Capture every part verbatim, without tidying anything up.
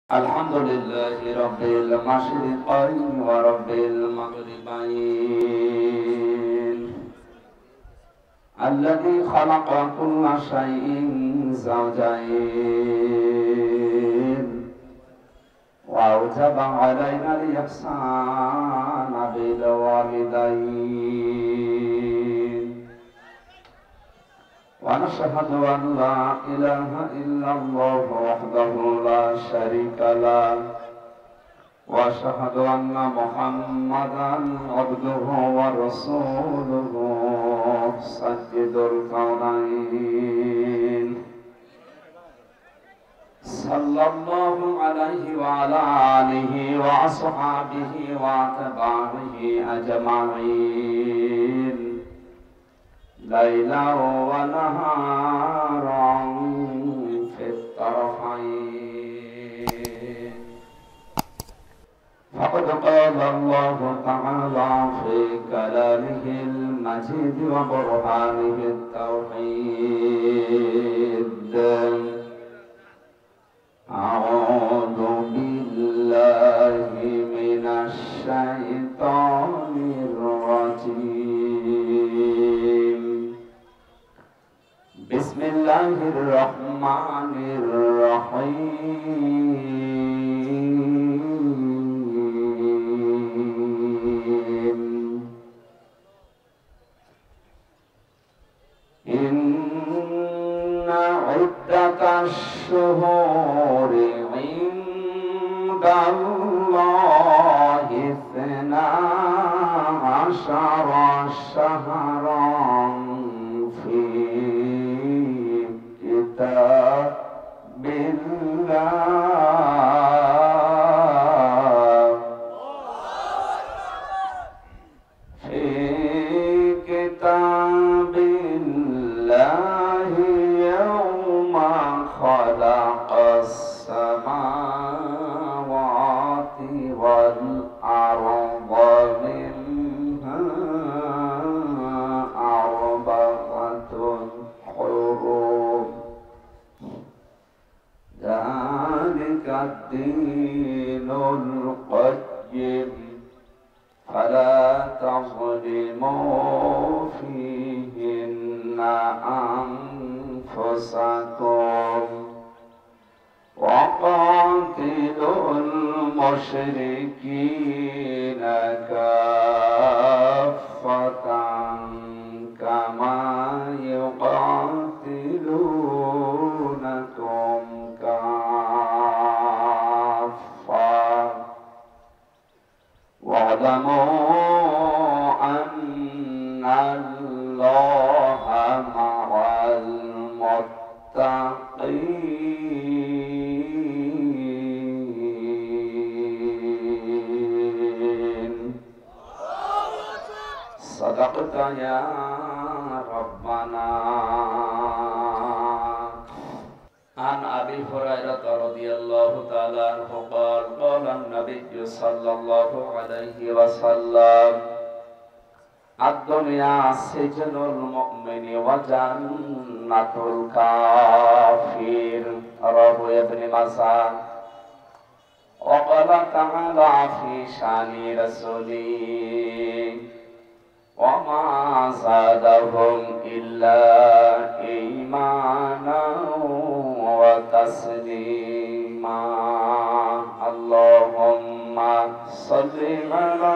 الحمد لله رب المشرقين ورب المغربين الذي خلق كل شيء زوجين وأوجب علينا الإحسان بالوالدين ونشهد أن لا إله إلا الله وحده لا شريك له وأشهد أن محمدا عبده ورسوله سيد الكونين صلى الله عليه وعلى آله وأصحابه وأتباعه أجمعين ليلا ونهارا في الطرفين فقد قال الله تعالى في كلامه المجيد وبرهانه التوحيد أعوذ بالله من الشيطان الرجيم بسم الله الرحمن الرحيم إن عدة الشهور عند الله اثنا عشر شهرا في كتاب الله في كتاب الله يوم خلق السماوات والأرض منها أربعة حروف ذلك الدين القيم فلا تظلموا فيهن أنفسكم وقاتلوا المشركين كافة كما يقاتلونكم كافة واعلموا أن الله مع المتقين صدقت يا ربنا. عن أبي هريرة رضي الله تعالى عنه قال قال النبي صلى الله عليه وسلم الدنيا سجن المؤمن وجنة الكافر رواه ابن ماجه. وقال تعالى في شان رسوله وما زادهم إلا إيمانا وتسليما. اللهم صل على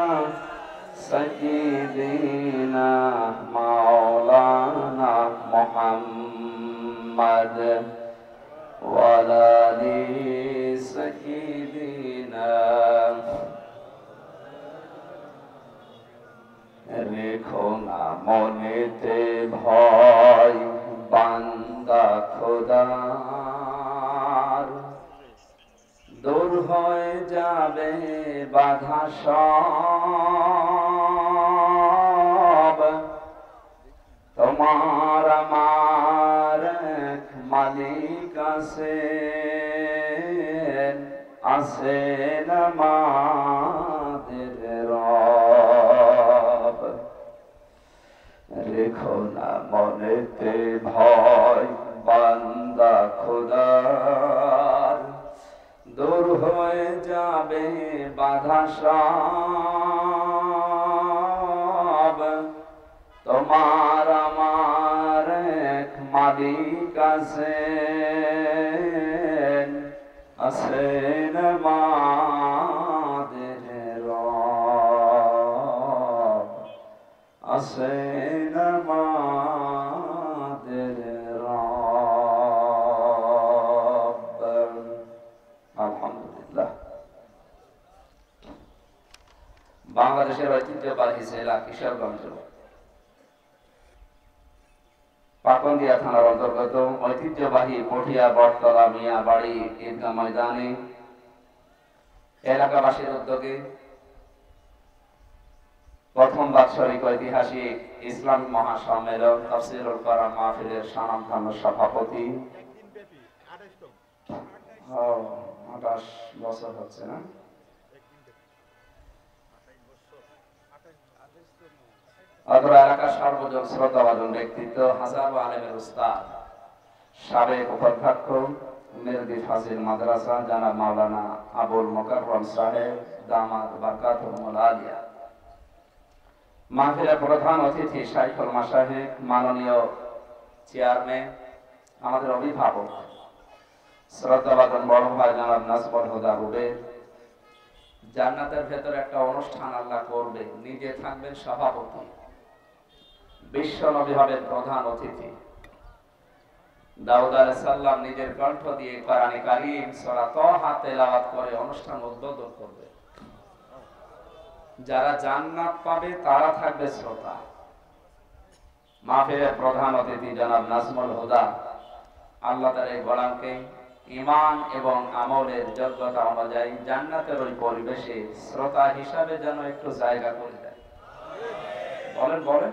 سيدنا مولانا محمد وعلى آل سيدنا রেখো না মনেতে ভয় বান্দা খোদার দূর হয়ে যাবে বাধা সব তোমার আমার এক মালিক আছেন আছেন আমাদের রব। রেখো না মনেতে ভয় বান্দা খোদার দূর হয়ে যাবে বাধা সব, তোমার আমার এক মালিক আছেন, আছেন আমাদের রব, আছেন আমাদের রব। আলহামদুলিল্লাহ। বাংলাদেশের ঐতিহ্যবাহী জেলা কিশোরগঞ্জ পাকুন্দিয়া থানার অন্তর্গত ঐতিহ্যবাহী পটিয়া বটতলা মিয়াবাড়ি ঈদগাহ ময়দানে এলাকাবাসীর উদ্যোগে প্রথম বাৎসরিক ঐতিহাসিক ইসলামী মহাসম্মেলন তাফসীরুল কোরআন মাহফিলের স্বনামধন্য সভাপতি, আঠাশ বছর হচ্ছে না, অত্র এলাকার সর্বজন শ্রদ্ধাভাজন ব্যক্তিত্ব হাজারো আলেমের উস্তাদ সাবেক উপাধ্যক্ষ মেহেদি ফাজিল মাদ্রাসা জনাব মাওলানা আবুল মোকাররম সাহেব দামাত বারকাতুহুল আলিয়া, মাহফিলের প্রধান অতিথি শাইখুল মাশায়েখ মাননীয় চেয়ারম্যান আমাদের অভিভাবক শ্রদ্ধাভাজন বড় ভাই জনাব নাজমুল হুদা রুবে, জান্নাতের ভেতরে একটা অনুষ্ঠান আল্লাহ করবে, নিজে থাকবেন সভাপতি, বিশ্ব নবী হবেন প্রধান অতিথি, দাউদ আলাইহিস সালাম নিজের কণ্ঠ দিয়ে কোরআনে কারীম সূরা তাহা তেলাওয়াত করে অনুষ্ঠান উদ্বোধন করবে। যারা জান্নাত পাবে তারা থাকবে শ্রোতা। মাহফিলের প্রধান অতিথি জনাব নাজমুল হুদা আল্লাহ তাআলা এই গোলামকে ঈমান এবং আমলের যোগ্যতা অনুযায়ী জান্নাতের ওই পরিবেশে শ্রোতা হিসাবে যেন একটু জায়গা করে দেয়। বলেন বলেন।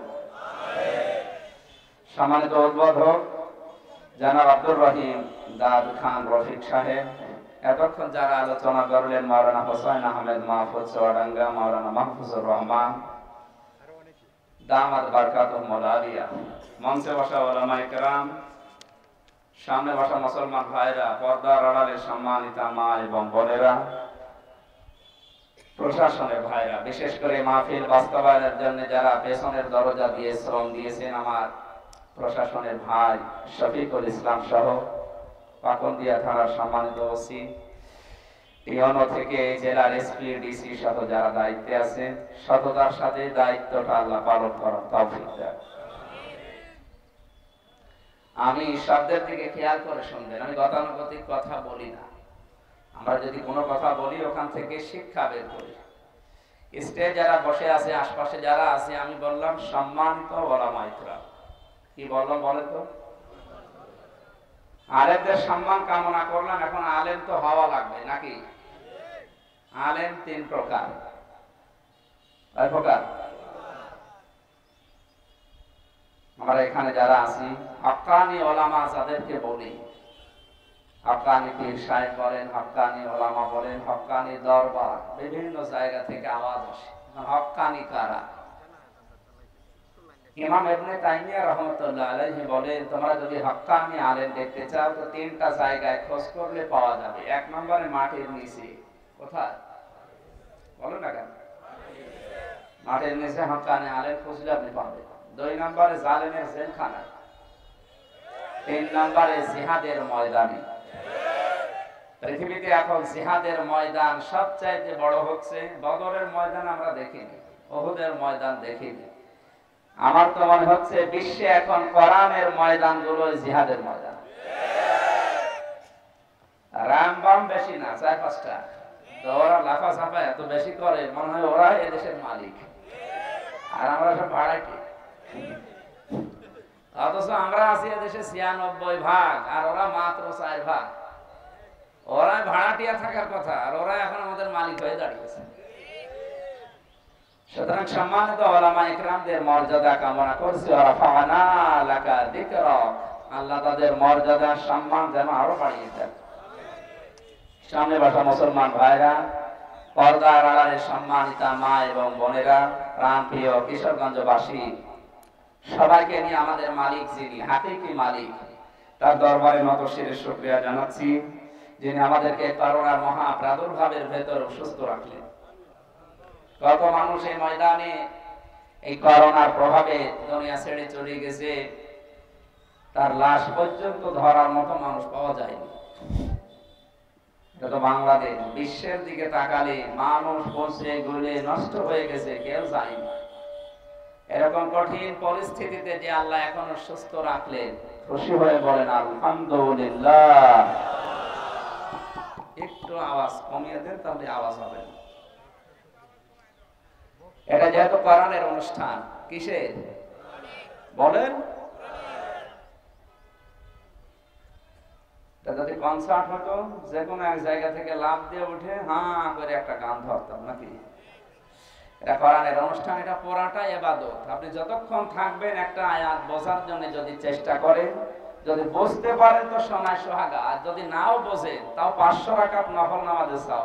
সম্মানিত উদ্বোধক জনাব আব্দুর রহিম দাদ খান রফিক সাহেব, এতক্ষণ যারা আলোচনা করলেন মাওলানা হোসেন আহমেদ মাহফুজ চুয়াডাঙ্গা, মাওলানা মাহফুজুর রহমান দামাত বারকাতুহুল আলিয়া, মঞ্চে বসা উলামায়ে কেরাম, সামনে বসা মুসলমান ভাইরা, পর্দার আড়ালে সম্মানিতা মা এবং বোনেরা, প্রশাসনের ভাইরা, বিশেষ করে মাহফিল বাস্তবায়নের জন্য যারা পেছনের দরজা দিয়ে শ্রম দিয়েছেন, আমার প্রশাসনের ভাই শফিকুল ইসলাম সহ পাকুন্দিয়া থানার সম্মানিত ওসি, ইউনো থেকে জেলার এসপি ডিসি সহ যারা দায়িত্বে আছেন, সততার সাথে দায়িত্বটা আল্লাহ পালন করার তৌফিক দেন। আমি শব্দের দিকে খেয়াল করে শুনবেন, আমি গতানুগতিক কথা বলি না। আমরা যদি কোনো কথা বলি ওখান থেকে শিক্ষা বের করি। স্টেজে যারা বসে আছে, আশপাশে যারা আছে, আমি বললাম সম্মানিত উলামায়ে কেরাম, কি বললাম বলেন তো? আলেমদের সম্মান কামনা করলাম। এখন আলেম তো হওয়া লাগবে নাকি? আলেম তিন প্রকার। কয় প্রকার? আমরা এখানে যারা আছি হক্কানি ওলামা যাদেরকে বলি, হক্কানি পীর সাহেব বলেন, হক্কানি ওলামা বলেন, হক্কানি দরবার, বিভিন্ন জায়গা থেকে আওয়াজ আসে। হক্কানি কারা? ইমাম ইবনে তাইমিয়া রাহমাতুল্লাহ আলাইহি বলেন, তোমরা যদি হক্কানি আলেম দেখতে চাও তো তিনটা জায়গায় খোঁজ করলে পাওয়া যাবে। এক নম্বরে মাটির নিচে। কোথায় বলো না কেন? মাটির নিচে হক্কানি আলেম খুঁজলে আপনি পাবেন। দুই নম্বরে জালেমের জেলখানা, তিন নম্বরে জিহাদের ময়দানে। পৃথিবীতে এখন জিহাদের ময়দান সবচাইতে বড় হচ্ছে। বদরের ময়দান আমরা দেখিনি, উহুদের ময়দান দেখিনি। আমার তো মনে হচ্ছে বিশ্বে এখন কোরআনের ময়দান গুলো জিহাদের ময়দান। রামবাম বেশি না, চার পাঁচটা, তো ওরা লাফা ছাপা এত বেশি করে, মনে হয় ওরা এদেশের মালিক আর আমরা সব ভাড়াটি। অথচ আমরা আছি এদেশে ছিয়ানব্বই ভাগ আর ওরা মাত্র চার ভাগ। ওরা ভাড়াটিয়া থাকার কথা আর ওরা এখন আমাদের মালিক হয়ে দাঁড়িয়েছে। সুতরাং সম্মানিত উলামায়ে কেরামদের মর্যাদা কামনা করছি, রাফা'না লাকা যিকরাক, আল্লাহ তাদের মর্যাদা সম্মান যেন আরো বাড়িয়ে দেন। সামনে বসা মুসলমান ভাইরা, পর্দার আড়ালে সম্মানিতা মা এবং বোনেরা, প্রাণপ্রিয় কিশোরগঞ্জবাসী, সবাইকে নিয়ে আমাদের মালিক যিনি হাকিকি মালিক, তার দরবারে নত শিরে শুকরিয়া জানাচ্ছি যিনি আমাদেরকে করোনার মহা প্রাদুর্ভাবের ভেতরে সুস্থ রাখলেন। কত মানুষ এই ময়দানে এই করোনার প্রভাবে দুনিয়া ছেড়ে চলে গেছে, তার লাশ পর্যন্ত ধরার মতো মানুষ পাওয়া যায়নি। এটা তো বাংলাদেশ। বিশ্বের দিকে তাকালে মানুষ পচে গলে নষ্ট হয়ে গেছে, কেউ যায় না। এরকম কঠিন পরিস্থিতিতে যে আল্লাহ এখনো সুস্থ রাখলেন, খুশি হয়ে বলেন আলহামদুলিল্লাহ। একটু আওয়াজ কমিয়ে দেন, তাহলে আওয়াজ হবে না। এটা যেহেতু কোরআনের অনুষ্ঠান, কিসের বলেন? যদি কনসার্ট হতো, যে কোনো এক জায়গা থেকে লাফ দিয়ে উঠে হাঁ করে একটা গান ধরতাম নাকি? এটা কোরআনের অনুষ্ঠান, এটা পড়াটা ইবাদত। আপনি যতক্ষণ থাকবেন একটা আয়াত বোঝার জন্য যদি চেষ্টা করেন, যদি বুঝতে পারেন তো শোনায় সোহাগা, আর যদি নাও বোঝেন তাও পাঁচশো রাকাত নফল নামাজে চাও।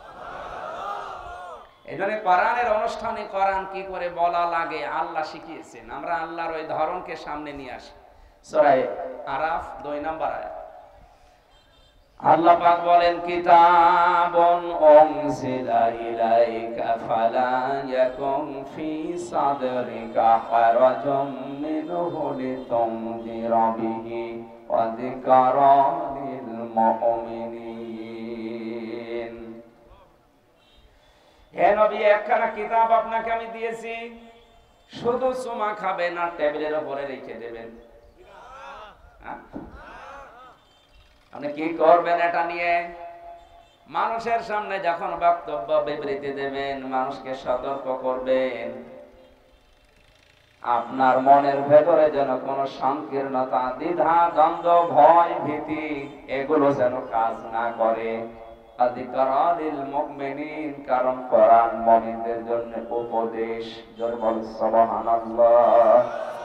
এই জন্য কোরআনের অনুষ্ঠানে কোরআন কি করে বলা লাগে আল্লাহ শিখিয়েছেন। আমরা আল্লাহর ওই ধরনকে সামনে নিয়ে আসি। সূরা আরাফ দুই নম্বর আয়াত আল্লাহ পাক বলেন, কিতাবুন উনজিলা ইলাইকা ফালা ইয়াকুন ফি সাদরিকা হারাজুম মিনহু লিতুনযিরা বিহি ওয়া যিকরা লিল মুমিনিন। হে নবী, একখানা কিতাব আপনাকে আমি দিয়েছি, শুধু চুমা খাবেন আর টেবিলের উপরে রেখে দেবেন। আপনি কি করবেন এটা নিয়ে? মানুষের সামনে যখন বক্তব্য বিবৃতি দেবেন, মানুষকে সতর্ক করবেন, আপনার মনের ভেতরে যেন কোনো সংকীর্ণতা, দ্বিধা, দ্বন্দ্ব, ভয়, ভীতি এগুলো যেন কাজ না করে। আযিকরালিল মুমিনিন, কারণ কোরআন মুমিনদের জন্য উপদেশ। জোরে বল সুবহানাল্লাহ।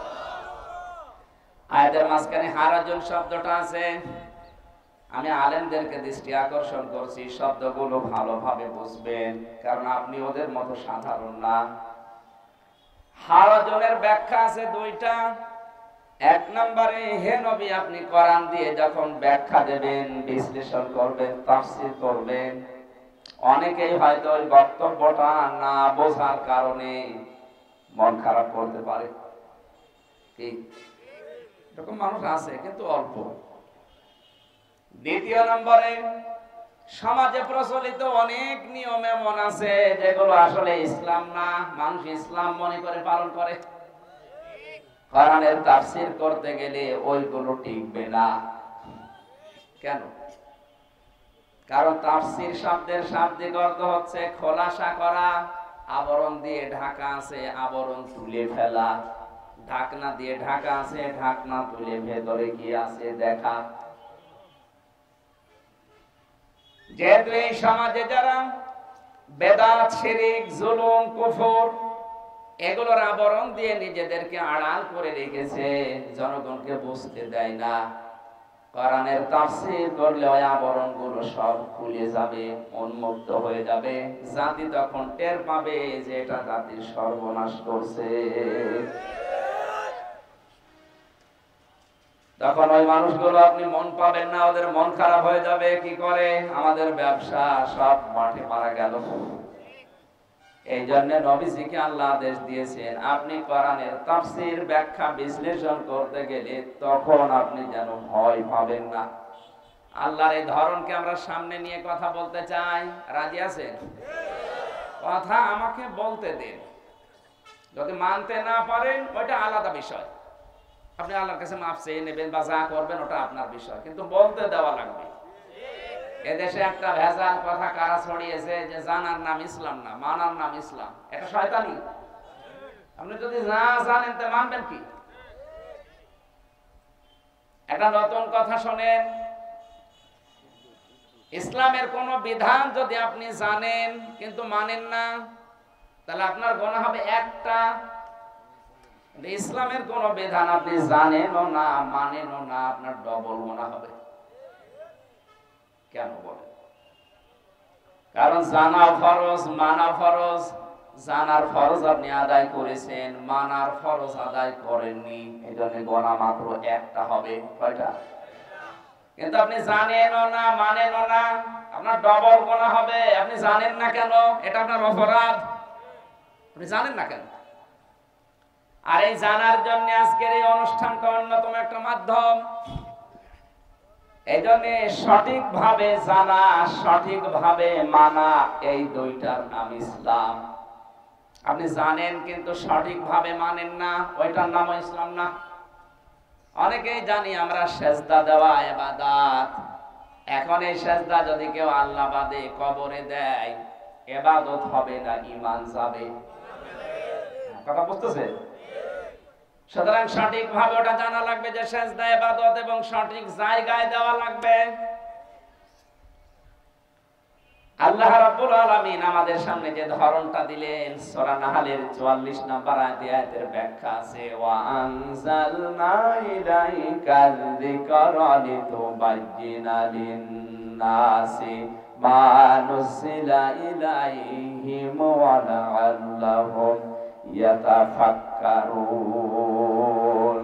আয়াতের মাঝখানে হারাজুন শব্দটা আছে। আমি আলেমদেরকে দৃষ্টি আকর্ষণ করছি, শব্দগুলো ভালোভাবে বুঝবেন, কারণ আপনি ওদের মতো সাধারণ না। হারাজনের ব্যাখ্যা আছে দুইটা। এক নম্বরে, হে নবী, আপনি কোরআন দিয়ে যখন ব্যাখ্যা দেবেন, বিশ্লেষণ করবেন, তাফসীর করবেন, অনেকেই হয়তো ওই বক্তব্যটা না বোঝার কারণে মন খারাপ করতে পারে। কি এরকম মানুষ আছে, কিন্তু অল্প। দ্বিতীয় নম্বরে, সমাজে প্রচলিত অনেক নিয়ম এমন আছে যেগুলো আসলে ইসলাম না, মানুষ ইসলাম মনে করে পালন করে। কোরআনের তাফসীর করতে গেলে ওইগুলো টিকবে না। কেন? কারণ তাফসীর শব্দের শাব্দিক অর্থ হচ্ছে খোলাসা করা। আবরণ দিয়ে ঢাকা আছে, আবরণ তুলে ফেলা। ঢাকনা দিয়ে ঢাকা আছে, ঢাকনা তুলে ভেতরে কি আছে দেখা। যেহেতু এই সমাজে যারা বেদাত, শিরক, জুলুম, কুফর এগুলোর আবরণ দিয়ে নিজেদেরকে আড়াল করে রেখেছে, জনগণকে বুঝতে দেয় না, কোরআনের তাফসীর করলে ওই আবরণগুলো সব খুলে যাবে, উন্মুক্ত হয়ে যাবে। জাতি তখন টের পাবে যে এটা জাতির সর্বনাশ করছে। তখন ওই মানুষগুলো আপনি মন পাবেন না, ওদের মন খারাপ হয়ে যাবে। কি করে? আমাদের ব্যবসা সব মাঠে মারা গেল। এই জন্য নবীজিকে আল্লাহ আদেশ দিয়েছেন, আপনি কোরআনের তাফসীর, ব্যাখ্যা, বিশ্লেষণ করতে গেলে তখন আপনি যেন ভয় পাবেন না। আল্লাহর এই ধরনকে আমরা সামনে নিয়ে কথা বলতে চাই। রাজি আছেন? কথা আমাকে বলতে দিন। যদি মানতে না পারেন ওইটা আলাদা বিষয়, আপনি আল্লাহর কাছে মাফ চেয়ে নেবেন বা যা করবেন ওটা আপনার বিষয়, কিন্তু বলতে দেওয়া লাগবে। এদেশে একটা ভেজাল কথা কারা ছড়িয়েছে যে জানার নাম ইসলাম না, মানার নাম ইসলাম। এটা শয়তানি। আপনি যদি না জানেন তো মানবেন কি? একটা নতুন কথা শোনেন, ইসলামের কোন বিধান যদি আপনি জানেন কিন্তু মানেন না, তাহলে আপনার গুনাহ হবে একটা। ইসলামের কোন বিধান আপনি জানেনও না, মানেনও না, আপনার ডবল গুনাহ হবে। কেন বলেন? কারণ জানা ফরজ, মানা ফরজ। জানার ফরজ আপনি আদায় করেছেন, মানার ফরজ আদায় করেননি, এই জন্য গুনাহ মাত্র একটা হবে। কয়টা? কিন্তু আপনি জানেনও না, মানেনও না, আপনার ডবল গুনাহ হবে। আপনি জানেন না কেন? এটা আপনার অপরাধ। আপনি জানেন না কেন? আর এই জানার জন্য আজকের এই অনুষ্ঠানটা অন্যতম একটা মাধ্যম। এই জন্য সঠিকভাবে জানা, সঠিকভাবে মানা, এই দুইটার নাম ইসলাম। আপনি জানেন কিন্তু সঠিকভাবে মানেন না, ওইটার নাম ইসলাম না। অনেকেই জানি আমরা সেজদা দেওয়া ইবাদত। এখন এই সেজদা যদি কেউ আল্লাহ বাদে কবরে দেয়, ইবাদত হবে না, ঈমান যাবে। কথা বুঝতেছে? সুতরাং সঠিকভাবে ওটা জানা লাগবে যে সেজদা ইবাদত, এবং সঠিক জায়গায় দেওয়া লাগবে। আল্লাহ রাব্বুল আলামিন আমাদের সামনে যে ধরনটা দিলেন, সূরা নাহলের চুয়াল্লিশ নম্বর আয়াতের ব্যাখ্যা আছে, ওয়া আনজালনা ইলাইকাল যিকরা লিতুবায়্যিনা লিন-নাসি মা নুজিলা ইলাইহিম ওয়া লাআল্লাহুম ইয়াতাফাক্কারুন।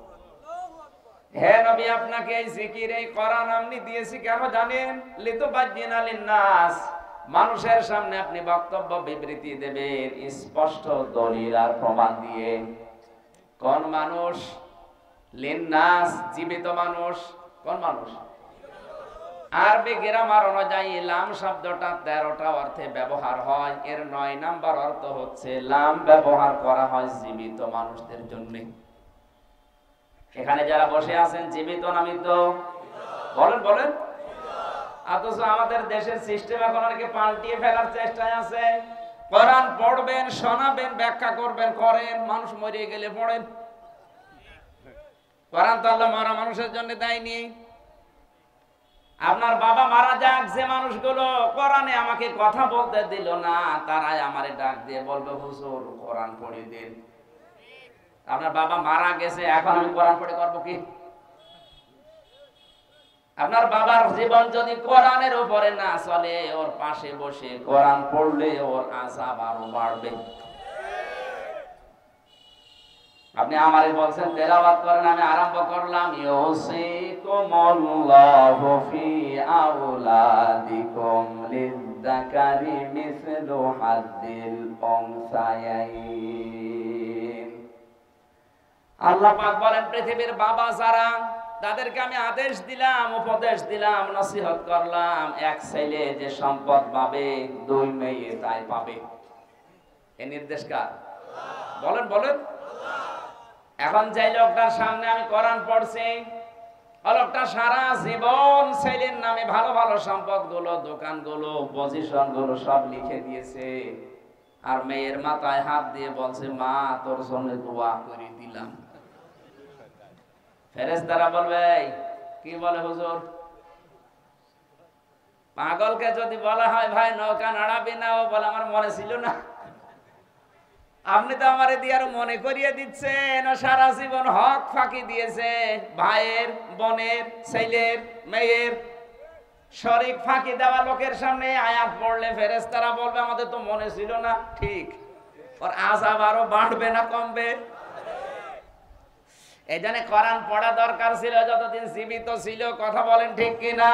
হে নবী, আপনাকে এই জিকির, এই কোরআন আমি দিয়েছি কেন জানেন? লিতুবায়্যিনা লিন-নাস, মানুষের সামনে আপনি বক্তব্য বিবৃতি দেবেন স্পষ্ট দলিল আর প্রমাণ দিয়ে। কোন মানুষ? লিন-নাস, জীবিত মানুষ। কোন মানুষ? আরবি গ্রামার অনুযায়ী লাম শব্দটা তেরোটা অর্থে ব্যবহার হয়। এর নয় নাম্বার অর্থ হচ্ছে লাম ব্যবহার করা হয় জীবিত মানুষদের জন্য। এখানে যারা বসে আছেন জীবিত না মৃত? বলেন বলেন। অথচ আমাদের দেশের সিস্টেম এখন অনেকে পাল্টিয়ে ফেলার চেষ্টায় আছে। কোরআন পড়বেন, শোনাবেন, ব্যাখ্যা করবেন, করেন, মানুষ মরে গেলে পড়েন। কোরআন তো আল্লাহ মরা মানুষের জন্য দেয়নি। আপনার বাবা মারা যাক, যে মানুষগুলো কোরআনে আমাকে কথা বলতে দিল না, তারাই আমারে ডাক দিয়ে বলবে, হুজুর কোরআন পড়ে দিন। আপনার বাবা মারা গেছে, এখন আমি কোরআন পড়ে করবো কি? আপনার বাবার জীবন যদি কোরআনের উপরে না চলে, ওর পাশে বসে কোরআন পড়লে ওর আযাব আরো বাড়বে। আপনি আমারে বলছেন তেলাওয়াত করেন, আমি আরম্ভ করলাম, ইউসিকুমুল্লাহু ফি আওলাদিকুম লিয-যাকারি মিসলু হাদ্দিল উনসায়াইন। আল্লাহ পাক বলেন, পৃথিবীর বাবা যারা, তাদেরকে আমি আদেশ দিলাম, উপদেশ দিলাম, নসিহত করলাম, এক ছেলে যে সম্পদ পাবে, দুই মেয়ে তাই পাবে। এই নির্দেশ কার? বলেন বলেন। এখন যে লোকটার সামনে আমি কোরআন পড়ছি, ও লোকটা সারা জীবন ছেলের নামে ভালো ভালো সম্পদ গুলো, দোকান গুলো, পজিশন গুলো সব লিখে দিয়েছে, আর মেয়ের মাথায় হাত দিয়ে বলছে, মা তোর জন্য দোয়া করে দিলাম। ফেরেশতারা বলবে, কি বলে হুজুর? পাগলকে যদি বলা হয় ভাই নৌকা নাড়াবি না, ও বলে আমার মনে ছিল না। আপনি তো আমারে দিয়ে আরো মনে করিয়ে দিচ্ছেন, সারা জীবন হক ফাঁকি দিয়েছে, ভাইয়ের, বোনের, ছেলের, মেয়ের, শরীক ফাঁকি দেওয়া লোকের সামনে আয়াত পড়লে ফেরেশতারা বলবে আমাদের তো মনে ছিল না। ঠিক, ওর আযাব আরো বাড়বে না কমবে? এই জন্য কোরআন পড়া দরকার ছিল যতদিন জীবিত ছিল। কথা বলেন ঠিক কিনা?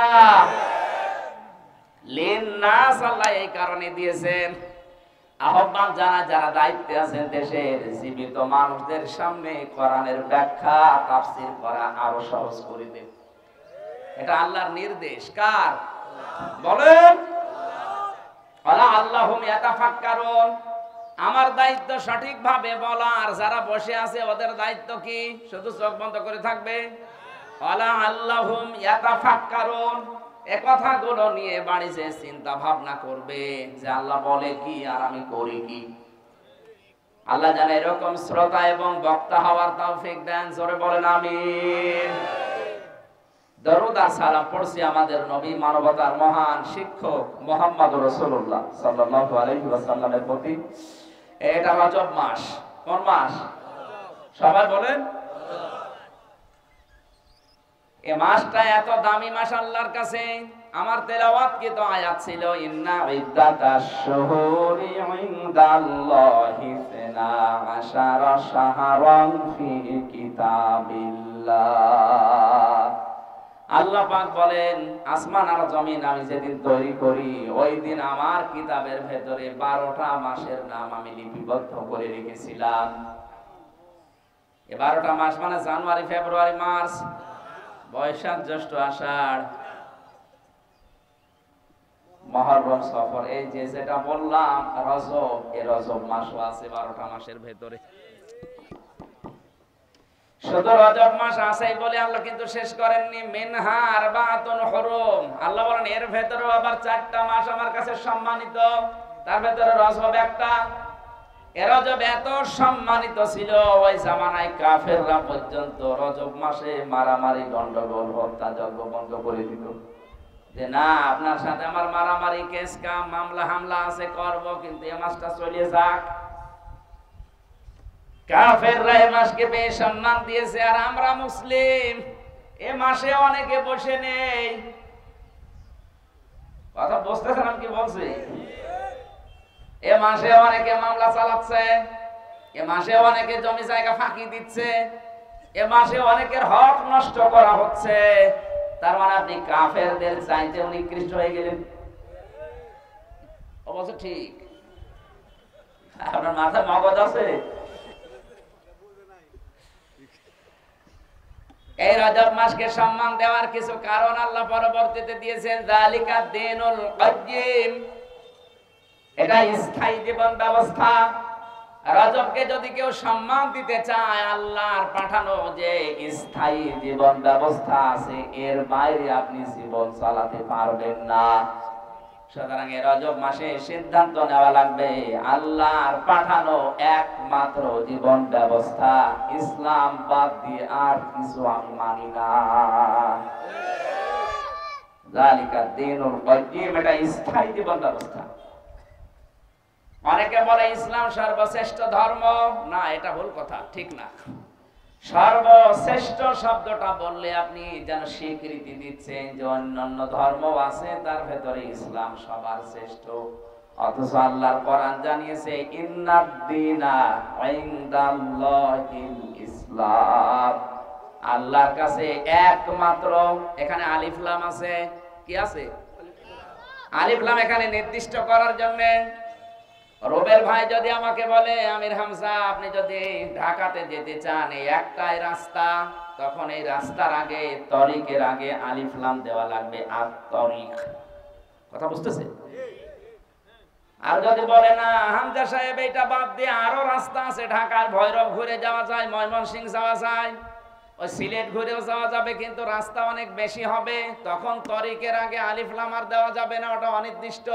লিন-নাস আল্লাহ এই কারণে দিয়েছেন। আহ্বান জানা যারা দায়িত্বে আছেন দেশের, জীবিত মানুষদের সামনে কোরআনের ব্যাখ্যা তাফসীর করা আরো সহজ করে দেন। এটা আল্লাহর নির্দেশ। কার? বলেন। ওয়ালা আল্লাহুম ইয়াতাফাক্কারুন। আমার দায়িত্ব সঠিকভাবে বলা, আর যারা বসে আছে ওদের দায়িত্ব কি? শুধু চোখ বন্ধ করে থাকবে? ওয়ালা আল্লাহুম ইয়াতাফাক্কারুন। এই কথাগুলো নিয়ে বাড়িতে চিন্তা ভাবনা করবে যে আল্লাহ বলে কি আর আমি করি কি। আল্লাহ যেন এরকম শ্রোতা এবং বক্তা হওয়ার তৌফিক দেন। জোরে বলেন আমিন। দরুদ আর সালাম পড়ছি আমাদের নবী, মানবতার মহান শিক্ষক মুহাম্মদুর রাসূলুল্লাহ সাল্লাল্লাহু আলাইহি ওয়াসাল্লামের প্রতি। এটা রজব মাস। কোন মাস? সবাই বলেন। এই মাসটা এত দামি মাস আল্লাহর কাছে। আমার তেলাওয়াত কি তো আয়াত ছিল, ইন্না ইদ্দাতাশ শুহুরি ইনদাল্লাহি ইসনা আশারা শাহরান ফি কিতাবিল্লাহ। আল্লাহ পাক বলেন, আসমান আর জমিন আমি যেদিন তৈরি করি ওই দিন আমার কিতাবের ভেতরে বারোটা মাসের নাম আমি লিপিবদ্ধ করে রেখেছিলাম। এই বারোটা মাস মানে জানুয়ারি, ফেব্রুয়ারি, মার্চ, বৈশাখ, জ্যৈষ্ঠ, আষাঢ়, মহররম, সফর, এই যে যেটা বললাম রজব, এই রজব মাসও আছে বারোটা মাসের ভেতরে। শুধু রজব মাস আছে বলে আল্লাহ কিন্তু শেষ করেননি। মিনহা আরবাতুন হুরুম, আল্লাহ বলেন এর ভেতরেও আবার চারটা মাস আমার কাছে সম্মানিত। তার ভেতরে রজব একটা। এ রজব এত সম্মানিত ছিল ওই জামানায় কাফেররা পর্যন্ত রজব মাসে মারামারি, গন্ডগোল, হত্যাযজ্ঞ বন্ধ করে দিত। যে না, আপনার সাথে আমার মারামারি, কেস কাম, মামলা হামলা আছে, করব, কিন্তু এই মাসটা চলে যাক। কাফেররা এই মাসকে বেশ সম্মান দিয়েছে, আর আমরা মুসলিম এ মাসে অনেকে বসে নেই। কথা বুঝতেছেন আমি কি বলছি? এ মাসে অনেকে মামলা চালাচ্ছে, এ মাসে অনেকে জমি জায়গা ফাঁকি দিচ্ছে, এ মাসে অনেকের হক নষ্ট করা হচ্ছে। তার মানে আপনি কাফেরদের চাইতে নিকৃষ্ট হয়ে গেলেন। অবশ্য ঠিক, আপনার মাথায় মগজ আছে? এই রজব মাসকে সম্মান দেওয়ার কিছু কারণ আল্লাহ পরবর্তীতে দিয়েছেন। যালিকা দীনুল কাইয়্যিম, এটা স্থায়ী জীবন ব্যবস্থা। রজবকে যদি কেউ সম্মান দিতে চায়, আল্লাহর পাঠানো যে স্থায়ী জীবন ব্যবস্থা আছে এর বাইরে আপনি জীবন চালাতে পারবেন না। সুতরাং এই রজব মাসে সিদ্ধান্ত নেওয়া লাগবে, আল্লাহর পাঠানো একমাত্র জীবন ব্যবস্থা ইসলাম বাদ দিয়ে আর কিছু আমি মানি না। যালিকা দীনুল কাইয়্যিম, এটা স্থায়ী জীবন ব্যবস্থা। অনেকে বলে ইসলাম সর্বশ্রেষ্ঠ ধর্ম, না, এটা ভুল কথা, ঠিক না। সর্বশ্রেষ্ঠ শব্দটা বললে আপনি যেন স্বীকৃতি দিচ্ছেন যে অন্যান্য ধর্ম আছে, তার ভেতরে ইসলাম সবার শ্রেষ্ঠ। অথচ আল্লাহর কোরআন জানিয়েছে ইন্নাদ দীনা ইনদাল্লাহিল ইসলাম, আল্লাহর কাছে একমাত্র, এখানে আলিফ লাম আছে, কি আছে? আলিফ লাম এখানে নির্দিষ্ট করার জন্য। রবের ভাই যদি আমাকে বলে, আমির হামজা আপনি যদি ঢাকাতে যেতে চান এই একটাই রাস্তা, তখন এই রাস্তার আগে, তরিকের আগে আলিফ লাম দেওয়া লাগবে, আর তরিক। কথা বুঝতেছে? আর যদি বলে না হামজা সাহেব এটা বাদ দিয়ে আরো রাস্তা আছে, ঢাকার ভৈরব ঘুরে যাওয়া যায়, ময়মনসিংহ যাওয়া যায়, ওই সিলেট ঘুরেও যাওয়া যাবে, কিন্তু রাস্তা অনেক বেশি হবে, তখন তরিকের আগে আলিফ লাম আর দেওয়া যাবে না, ওটা অনির্দিষ্ট।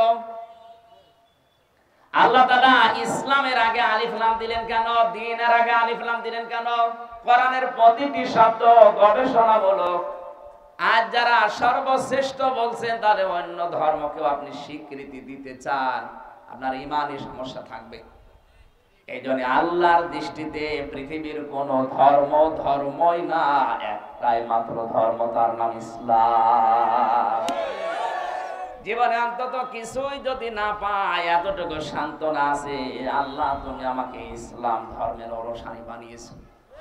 আল্লাহ তাআলা ইসলামের আগে আলিফ লাম দিলেন কেন? দ্বীনের আগে আলিফ লাম দিলেন কেন? কোরআনের প্রতিটি শব্দ গবেষণামূলক। আজ যারা সর্বশ্রেষ্ঠ বলছেন, তাহলে অন্য ধর্মকেও আপনি স্বীকৃতি দিতে চান, আপনার ঈমানি সমস্যা থাকবে। এই জন্য আল্লাহর দৃষ্টিতে পৃথিবীর কোন ধর্ম ধর্মই না, একটাই মাত্র ধর্ম, তার নাম ইসলাম। জীবনে অন্তত কিছুই যদি না পায়, এতটুকু সান্ত্বনা আছে, আল্লাহ তুমি আমাকে ইসলাম ধর্মের অনুসারী বানিয়েছো।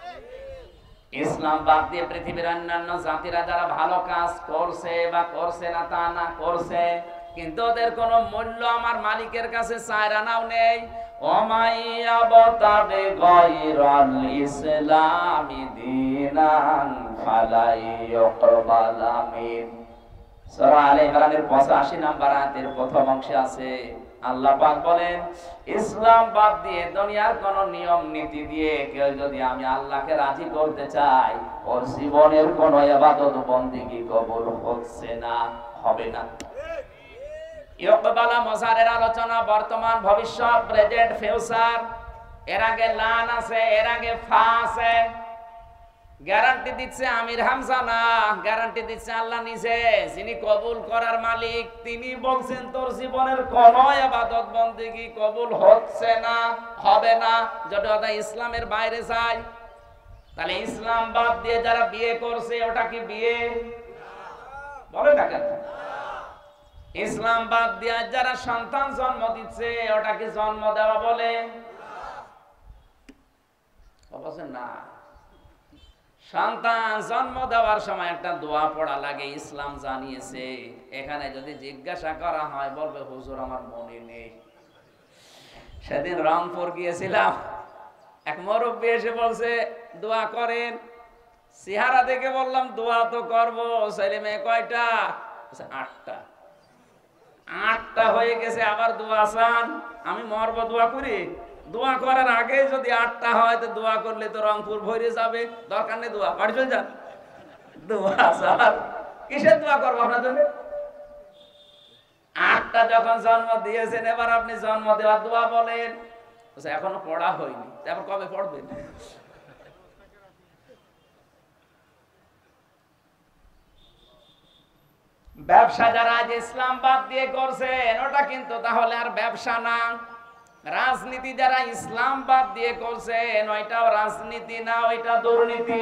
ইসলাম বাদ দিয়ে পৃথিবীর অন্যান্য জাতিরা যারা ভালো কাজ করছে বা করছে না তা না, করছে, কিন্তু ওদের কোনো মূল্য আমার মালিকের কাছে চায় আনাও নেই। ওমাইয়া বতাবে গায়রাল ইসলামি দীনান ফালাই ইউকবালা মিন। সূরা আলে ইমরানের পঁচাশি নম্বর আয়াতের প্রথম অংশে আছে, আল্লাহ পাক বলেন ইসলাম বাদ দিয়ে দুনিয়ার কোন নিয়ম নীতি দিয়ে কেউ যদি আমি আল্লাহকে রাজি করতে চাই, ওর জীবনের কোন ইবাদত বندگی কবুল হচ্ছে না, হবে না। ইউকবালা মুজারের আলোচনা বর্তমান, ভবিষ্যৎ, প্রেজেন্ট, ফিউচার। এর আগে লান আছে, এর আগে ফা আছে। গ্যারান্টি দিচ্ছে আমির হামজা না, গ্যারান্টি দিচ্ছে আল্লাহ নিজে, যিনি কবুল করার মালিক। তিনি বলছেন তোর জীবনের কোন ইবাদত বندگی কবুল হচ্ছে না, হবে না, যদি ওটা ইসলামের বাইরে যায়। তাহলে ইসলাম বাদ দিয়ে যারা বিয়ে করছে, ওটা কি বিয়ে? বলে না কেন? ইসলাম বাদ দিয়ে যারা সন্তান জন্ম দিচ্ছে, ওটা কি জন্ম দেওয়া বলে? বলছেন না। সন্তান জন্ম দেওয়ার সময় একটা দোয়া পড়া লাগে, ইসলাম জানিয়েছে। এখানে যদি জিজ্ঞাসা করা হয় বলবে হুজুর আমার মনে নেই। সেদিন রংপুর গিয়েছিলাম, এক মুরব্বী এসে বলছে দোয়া করেন। চেহারা দেখে বললাম দোয়া তো করবো, ছেলে মেয়ে কয়টা? আটটা। আটটা হয়ে গেছে, আবার দোয়া চান? আমি মরবো দোয়া করি? দোয়া করার আগে যদি আটটা হয় তো দোয়া করলে তো রংপুর ভরে যাবে, দরকার নেই দোয়া, বাড়ি চলে যান। দোয়া চান? কিসের দোয়া করবো আপনার জন্য? আটটা যখন জন্ম দিয়েছেন, এবার আপনি জন্ম দেওয়ার দোয়া বলেন। এখনো পড়া হয়নি, তারপর কবে পড়বেন? ব্যবসা যারা আজ ইসলাম বাদ দিয়ে করছেন ওটা কিন্তু তাহলে আর ব্যবসা না। রাজনীতি যারা ইসলাম বাদ দিয়ে করছেন ওইটাও রাজনীতি না, ওইটা দুর্নীতি।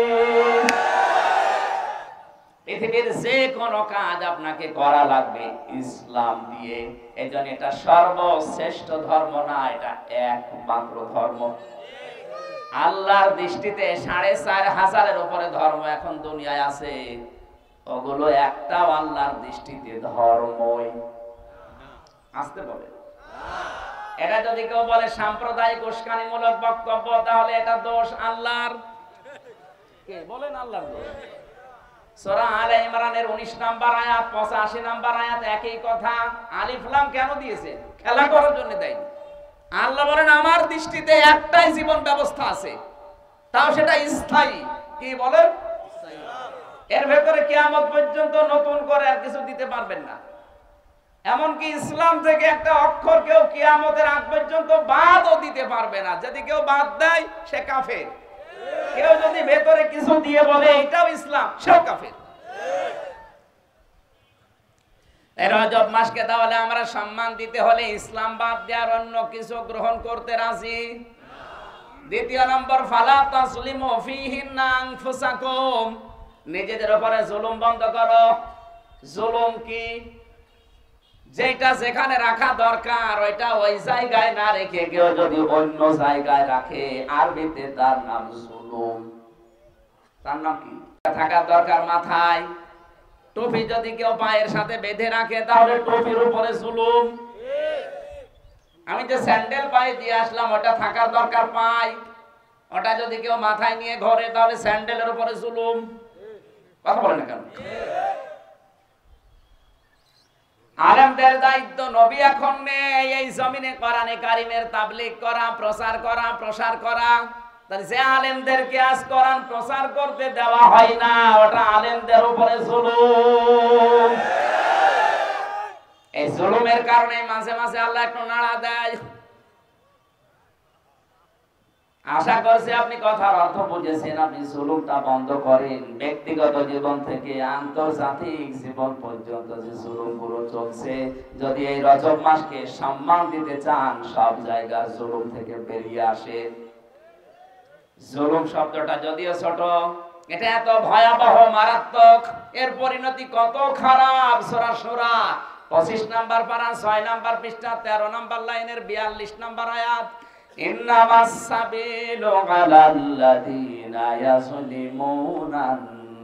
পৃথিবীর যে কোনো কাজ আপনাকে করা লাগবে ইসলাম দিয়ে। এই জন্য এটা সর্বশ্রেষ্ঠ ধর্ম না, এটা একমাত্র ধর্ম। আল্লাহর দৃষ্টিতে সাড়ে চার হাজারের উপরে ধর্ম এখন দুনিয়ায় আছে, ওগুলো একটাও আল্লাহর দৃষ্টিতে ধর্মই আসতে বলে। এটা যদি কেউ বলে সাম্প্রদায়িক উস্কানিমূলক বক্তব্য, তাহলে এটা দোষ আল্লাহর। কে বলেন আল্লাহর দোষ? সূরা আলে ইমরানের উনিশ নাম্বার আয়াত, পঁচাশি নাম্বার আয়াত একই কথা। আলিফ লাম কেন দিয়েছে? খেলা করার জন্য দেয়নি। আল্লাহ বলেন আমার দৃষ্টিতে একটাই জীবন ব্যবস্থা আছে, তাও সেটা স্থায়ী। কি বলেন? এর ভেতরে কিয়ামত পর্যন্ত নতুন করে আর কিছু দিতে পারবেন না। এমনকি ইসলাম থেকে একটা অক্ষর কেউ কিয়ামতের আগ পর্যন্ত বাদও দিতে পারবে না। যদি কেউ বাদ দেয় সে কাফের। কেউ যদি ভেতরে কিছু দিয়ে বলে এটাও ইসলাম, সেও কাফের। এই রজব মাসকে তাহলে আমরা সম্মান দিতে হলে ইসলাম বাদ দেওয়ার অন্য কিছু গ্রহণ করতে রাজি। দ্বিতীয় নম্বর, ফালা তাসলিমু ফীহিন্না আনফুসাকুম, নিজেদের উপরে জুলুম বন্ধ করো। জুলুম কি? যেটা যেখানে রাখা দরকার ওইটা ওই জায়গায় না রেখে কেউ যদি অন্য জায়গায় রাখে, আরবিতে তার নাম জুলুম। তার নাম কি? থাকার দরকার মাথায়। টুপি যদি কেউ পায়ের সাথে বেঁধে রাখে তাহলে টুপির উপরে জুলুম। আমি যে স্যান্ডেল পায়ে দিয়ে আসলাম ওটা থাকার দরকার পাই, ওটা যদি কেউ মাথায় নিয়ে ঘরে তাহলে স্যান্ডেলের উপরে জুলুম। কথা বলে না কেন? আলেমদের দায়িত্ব নবী এখন নেই এই জমিনে কোরআনে কারিমের তাবলীগ করা, প্রচার করা, প্রসার করা। তাহলে যে আলেমদেরকে আজ কোরআন প্রচার করতে দেওয়া হয় না, ওটা আলেমদের উপরে জুলুম। এই জুলুমের কারণে মাঝে মাঝে আল্লাহ একটু নাড়া দেয়। আশা করছি আপনি কথার অর্থ বুঝেছেন। আপনি জুলুমটা বন্ধ করেন। ব্যক্তিগত জীবন থেকে আন্তর্জাতিক জীবন পর্যন্ত যে জুলুমগুলো চলছে, যদি এই রজব মাসকে সম্মান দিতে চান সব জায়গার জুলুম থেকে বেরিয়ে আসে। জুলুম শব্দটা যদিও ছোট, এটা এত ভয়াবহ, মারাত্মক। এর পরিণতি কত খারাপ। সূরা শূরা পঁচিশ নাম্বার পারা ছয় নাম্বার পৃষ্ঠা তেরো নাম্বার লাইনের বিয়াল্লিশ নাম্বার আয়াত, ইন্নামাস সাবিলু আলাল্লাযীনা ইয়াজলিমুনান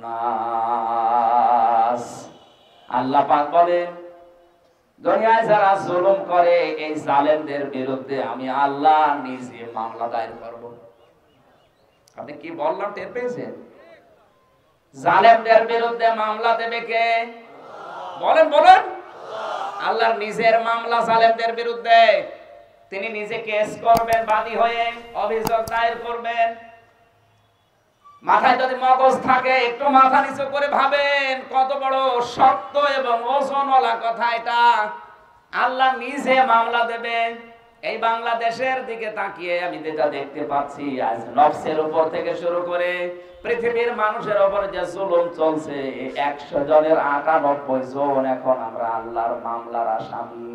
নাস। আল্লাহ পাক বলেন দুনিয়ায় যারা জুলুম করে এই জালেমদের বিরুদ্ধে আমি আল্লাহ নিজে মামলা দায়ের করব। আপনি কি বললাম টের পেয়েছেন? জালেমদের বিরুদ্ধে মামলা দেবে কে? বলেন বলেন। আল্লাহর নিজের মামলা জালেমদের বিরুদ্ধে। তিনি নিজে কেস করবেন, বাদী হয়ে অভিযোগ দায়ের করবেন। মাথায় যদি মগজ থাকে একটু মাথা নিচু করে ভাবেন, কত বড় শক্ত এবং ওজনওয়ালা কথা এটা। আল্লাহ নিজে মামলা দেবেন। এই বাংলাদেশের দিকে তাকিয়ে আমি যেটা দেখতে পাচ্ছি, আজ নফসের উপর থেকে শুরু করে পৃথিবীর মানুষের উপর যে জুলুম চলছে, একশো জনের আটানব্বই জন এখন আমরা আল্লাহর মামলার আসামি।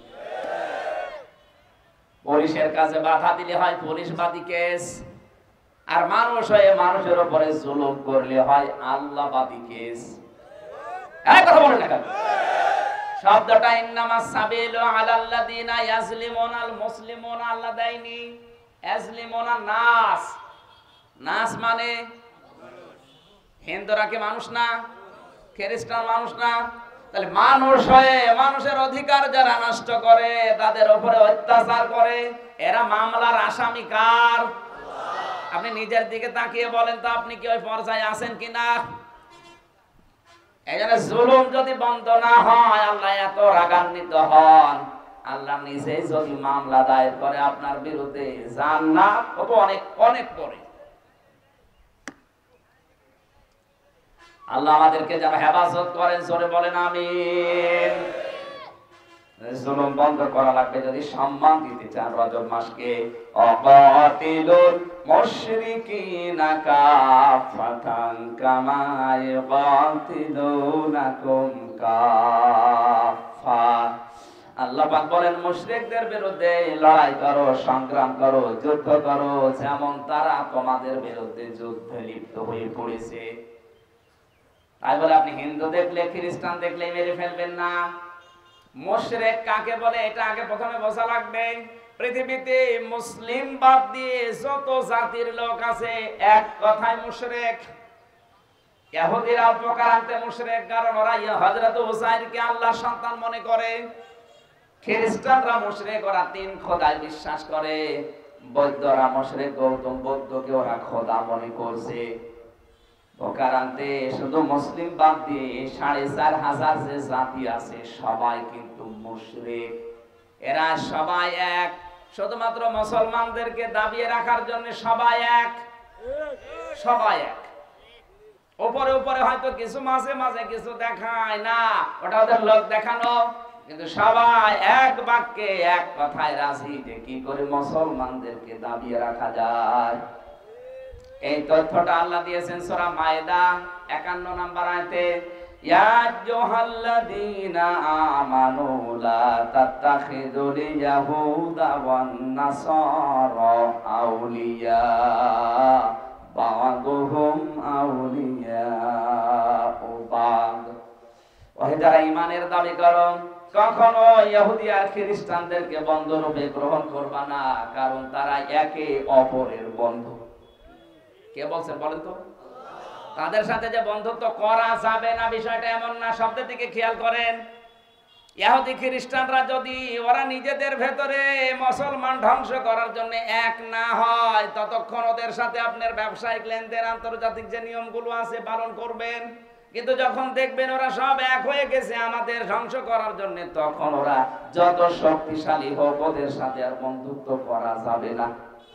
পুলিশের কাছে বাধা দিলে হয় পুলিশবাদী কেস, আর মানুষ হয়ে মানুষের উপরে জুলুম করলে হয় আল্লাহবাদী কেস। এই কথা বলেন না কেন? শব্দটা ইন্নামাস সাবিলু আলাল্লাযীনা ইয়াজলিমুনাল মুসলিমুনা আল্লাহ দেয়নি, ইয়াজলিমুনান নাস। নাস মানে হিন্দুরা কি মানুষ না? খ্রিস্টান মানুষ না? তাহলে মানুষ হয়ে মানুষের অধিকার যারা নষ্ট করে, তাদের উপরে অত্যাচার করে, এরা মামলার আসামি কার? আপনি নিজের দিকে তাকিয়ে বলেন তো, আপনি কি ওই পর্যায়ে আছেন কিনা? এই জন্য জুলুম যদি বন্ধ না হয়, আল্লাহ এত রাগান্বিত হন, আল্লাহ নিজেই যদি মামলা দায়ের করে আপনার বিরুদ্ধে, জান্নাত কত অনেক অনেক পরে। আল্লাহ আমাদেরকে যেন হেফাজত করেন, জোরে বলেন আমিন। জুলুম বন্ধ করা লাগবে যদি সম্মান দিতে চান রজব মাসকে। অকাতিলুল মুশরিকিনা কাফাতান কামা ইউকাতিলুনাকুম কাফা। আল্লাহ পাক বলেন, মুশরিকদের বিরুদ্ধে লড়াই করো, সংগ্রাম করো, যুদ্ধ করো, যেমন তারা তোমাদের বিরুদ্ধে যুদ্ধে লিপ্ত হয়ে পড়েছে। তাই বলে আপনি হিন্দু দেখলে খ্রিস্টান দেখলে মেরে ফেলবেন না। মুশরিক কাকে বলে এটা আগে প্রথমে বোঝা লাগবে। পৃথিবীতে মুসলিম বাদ দিয়ে যত জাতির লোক আছে, এক কথায় মুশরিক। ইহুদিরা উপকার আনতে মুশরিক, কারণ ওরা হযরত উযাইরকে আল্লাহর সন্তান মনে করে। খ্রিস্টানরা মুশরিক, ওরা তিন খোদায় বিশ্বাস করে। বৌদ্ধরা মুশরিক, গৌতম বুদ্ধকে ওরা খোদা মনে করছে। প্রকারান্তে শুধু মুসলিম বাদ দিয়ে সাড়ে চার হাজার যে জাতি আছে, সবাই কিন্তু মুশরিক। এরা সবাই এক, শুধুমাত্র মুসলমানদেরকে দাবিয়ে রাখার জন্য সবাই এক, সবাই এক। উপরে উপরে হয়তো কিছু মাঝে মাঝে কিছু দেখায় না, ওটা ওদের লোক দেখানো, কিন্তু সবাই এক বাক্যে এক কথায় রাজি যে কি করে মুসলমানদেরকে দাবিয়ে রাখা যায়। এই তথ্যটা আল্লাহ দিয়েছেন সূরা মায়েদা একান্ন নম্বর আয়াতে, ইয়া আইয়ুহাল্লাযীনা আমানু লা তাত্তাখিযুল ইয়াহুদা ওয়ান নাসারা আউলিয়া বা'দুহুম আউলিয়া বা'দ। ওহে যারা ঈমানের দাবি করো, কখনো ইহুদি আর খ্রিস্টানদেরকে বন্ধুরূপে গ্রহণ করবা না, কারণ তারা একে অপরের বন্ধু। কে বলছেন বলেন তো? তাদের সাথে যে বন্ধুত্ব করা যাবে না, বিষয়টা এমন না। শব্দের দিকে খেয়াল করেন। ইহুদি খ্রিস্টানরা যদি ওরা নিজেদের ভেতরে মুসলমান ধ্বংস করার জন্য এক না হয়, ততক্ষণ ওদের সাথে আপনার ব্যবসায়িক লেনদেন, আন্তর্জাতিক যে নিয়মগুলো আছে পালন করবেন। কিন্তু যখন দেখবেন ওরা সব এক হয়ে গেছে আমাদের ধ্বংস করার জন্য, তখন ওরা যত শক্তিশালী হোক, ওদের সাথে আর বন্ধুত্ব করা যাবে না।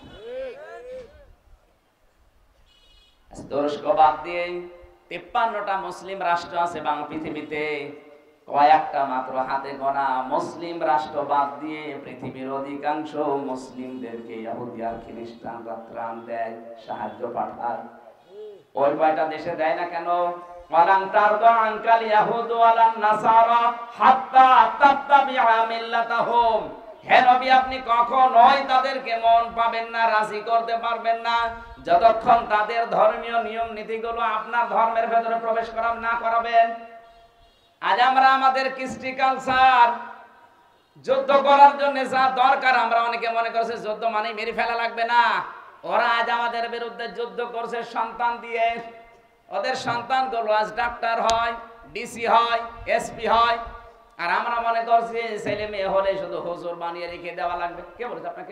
তুরস্ক বাদ দিয়ে তিপ্পান্নটা মুসলিম রাষ্ট্র আছে বাংলা পৃথিবীতে, কয়েকটা মাত্র হাতে গোনা মুসলিম রাষ্ট্র বাদ দিয়ে পৃথিবীর অধিকাংশ মুসলিমদেরকে ইহুদি আর খ্রিস্টানরা ত্রাণ দেয়, সাহায্য পাঠায়। ওই কয়টা দেশে দেয় না কেন? ওয়ালান তারদা আনকাল ইয়াহুদ ওয়ালান নাসারা হাত্তা তাত্তাবিআ মিল্লাতাহুম। হে নবী, আপনি কখনোই তাদেরকে মন পাবেন না, রাজি করতে পারবেন না, যতক্ষণ তাদের ধর্মীয় নিয়ম নীতিগুলো আপনার ধর্মের ভেতরে প্রবেশ করা না করাবেন। আজ আমরা আমাদের কৃষ্টি কালচার, যুদ্ধ করার জন্য যা দরকার, আমরা অনেকে মনে করছে যুদ্ধ মানে মেরে ফেলা লাগবে না। ওরা আজ আমাদের বিরুদ্ধে যুদ্ধ করছে সন্তান দিয়ে। ওদের সন্তানগুলো আজ ডাক্তার হয়, ডিসি হয়, এসপি হয়, আর আমরা মনে করছি ছেলে মেয়ে হলে শুধু হুজুর বানিয়ে রেখে দেওয়া লাগবে। কে বলেছে আপনাকে?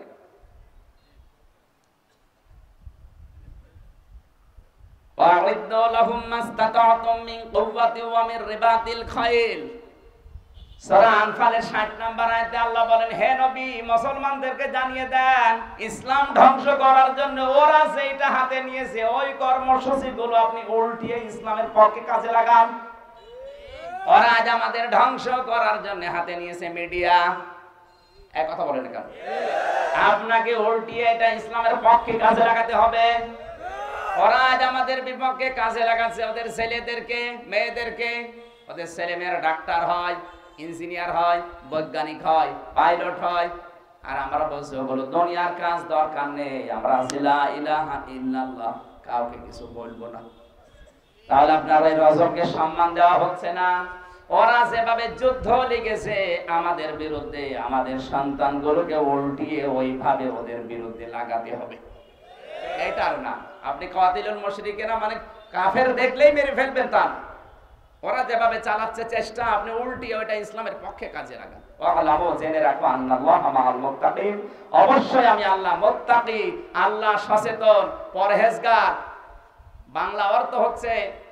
ওয়া'ইদ্দু লাহুম মাসতাতা'তুম মিন কুওয়াতি ওয়া মিন রিবাতিল খাইল। সূরা আনফালের ষাট নম্বর আয়াতে আল্লাহ বলেন, হে নবী, মুসলমানদেরকে জানিয়ে দেন ইসলাম ধ্বংস করার জন্য ওরা যেটা হাতে নিয়েছে, ওই কর্মসূচিগুলো আপনি উল্টিয়ে ইসলামের পক্ষে কাজে লাগান। ওরা আজ আমাদের ধ্বংস করার জন্য হাতে নিয়েছে মিডিয়া। এক কথা বলেন কেন? আপনাকে উল্টিয়ে এটা ইসলামের পক্ষে কাজে লাগাতে হবে। ওরা আজ আমাদের বিপক্ষে কাজে লাগাচ্ছে ওদের ছেলেদেরকে, মেয়েদেরকে। ওদের ছেলে মেয়েরা ডাক্তার হয়, ইঞ্জিনিয়ার হয়, বৈজ্ঞানিক হয়, পাইলট হয়, আর আমরা বলছি ওগুলো দুনিয়ার কাজ দরকার নেই, আমরা লা ইলাহা ইল্লাল্লাহ, কাউকে কিছু বলবো না। তাহলে আপনার এই রজবকে সম্মান দেওয়া হচ্ছে না। ওরা যেভাবে যুদ্ধ লেগেছে আমাদের বিরুদ্ধে, আমাদের সন্তানগুলোকে উল্টিয়ে ওইভাবে ওদের বিরুদ্ধে লাগাতে হবে। এটার না আপনি কাতিলুল মুশরিকিনা মানে কাফের দেখলেই মেরে ফেলবেন তা না। ওরা যেভাবে চালাচ্ছে চেষ্টা, আপনি উল্টিয়ে ওইটা ইসলামের পক্ষে কাজে লাগান। ওয়ালামু, জেনে রাখো, আন্নাল্লাহা মাআল মুত্তাকিন, অবশ্যই আমি আল্লাহ মুত্তাকি, আল্লাহ সচেতন, পরহেজগার। বাংলা অর্থ হচ্ছে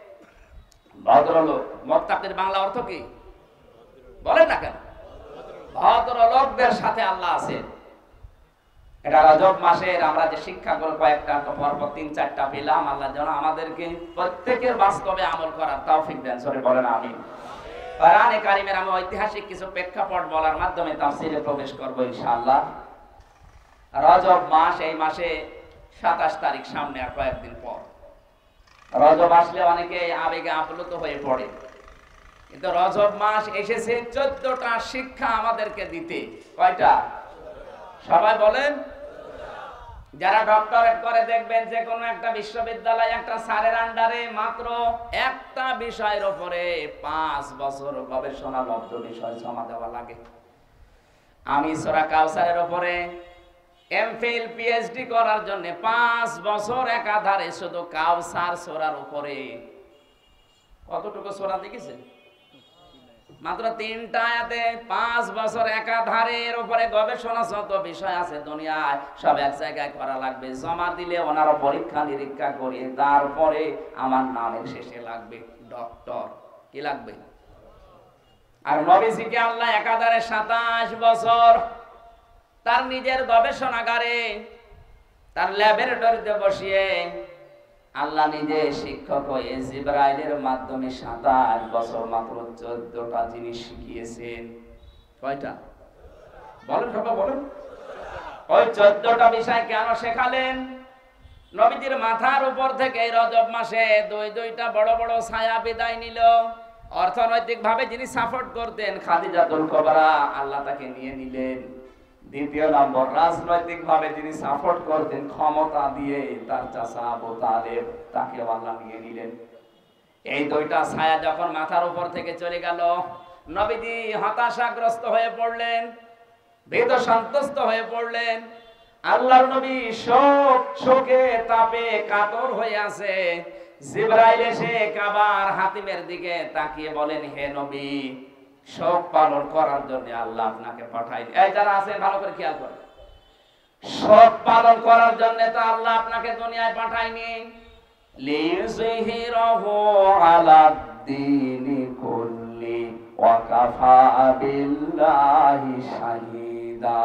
ভদ্রলোক। মুত্তাকির বাংলা অর্থ কি বলেন না কেন? ভদ্রলোকদের সাথে আল্লাহ আছেন। এটা রজব মাসের আমরা যে শিক্ষাগুলো কয়েকটা পরপর তিন চারটা পেলাম, আল্লাহ যেন আমাদেরকে প্রত্যেকের বাস্তবে আমল করার তৌফিক দেন। সরে বলেন আমিন। কোরআনে কারিমের আমি ঐতিহাসিক কিছু প্রেক্ষাপট বলার মাধ্যমে তাফসীরে প্রবেশ করব ইনশাআল্লাহ। রজব মাস, এই মাসে সাতাশ তারিখ, সামনে আর কয়েকদিন পর। রজব আসলে অনেকে আবেগে আপ্লুত হয়ে পড়ে, কিন্তু রজব মাস এসেছে চোদ্দটা শিক্ষা আমাদেরকে দিতে। কয়টা? সবাই বলেন। যারা ডক্টরেট করে দেখবেন যে কোনো একটা বিশ্ববিদ্যালয় একটা স্যারের আন্ডারে মাত্র একটা বিষয়ের উপরে পাঁচ বছর গবেষণালব্ধ বিষয় জমা দেওয়া লাগে। আমি সূরা কাউসারের উপরে এমফিল পিএইচডি করার জন্য পাঁচ বছর একাধারে শুধু কাউসার সূরার উপরে কতটুকু সূরা দেখেছেন? মাত্র তিনটা আয়াতে পাঁচ বছর একাধারে এর উপরে গবেষণা যত বিষয় আছে দুনিয়ায় সব এক জায়গায় করা লাগবে। জমা দিলে ওনারা পরীক্ষা নিরীক্ষা করে তারপরে আমার নামের শেষে লাগবে ডক্টর। কি লাগবে? আর নবীজিকে আল্লাহ একাধারে সাতাশ বছর তার নিজের গবেষণাগারে, তার ল্যাবরেটরিতে বসিয়ে আল্লাহ নিজে শিক্ষক হয়ে জিবরাইলের মাধ্যমে সাতাশ বছর মাত্র চোদ্দটা জিনিস শিখিয়েছেন। কয়টা বলেন সবাই বলেন? ওই চোদ্দটা বিষয় কেন শেখালেন? নবীজির মাথার উপর থেকে রজব মাসে দুই দুইটা বড় বড় ছায়া বিদায় নিল। অর্থনৈতিক ভাবে যিনি সাপোর্ট করতেন খাদিজাতুল কুবরা, আল্লাহ তাকে নিয়ে নিলেন। দ্বিতীয় নম্বর, রাজনৈতিক ভাবে যিনি সাপোর্ট করতেন ক্ষমতা দিয়ে, তার চাচা আবু তালেব, তাকে আল্লাহ নিয়ে নিলেন। এই দুইটা ছায়া যখন মাথার উপর থেকে চলে গেল, নবীজি হতাশাগ্রস্ত হয়ে পড়লেন, ভীত সন্ত্রস্ত হয়ে পড়লেন। আল্লাহর নবী শোক শোকে তাপে কাতর হয়ে আছে। জিবরাইল এসে কাবার হাতিমের দিকে তাকিয়ে বলেন, হে নবী, শোক পালন করার জন্য আল্লাহ আপনাকে পাঠাইনি। এই যারা আছেন ভালো করে খেয়াল করেন, শোক পালন করার জন্য তো আল্লাহ আপনাকে দুনিয়ায় পাঠায়নি। লিযহিরাহু আলাদ-দীনি কুল্লি ওয়া কাফা বিল্লাহি শাহীদা।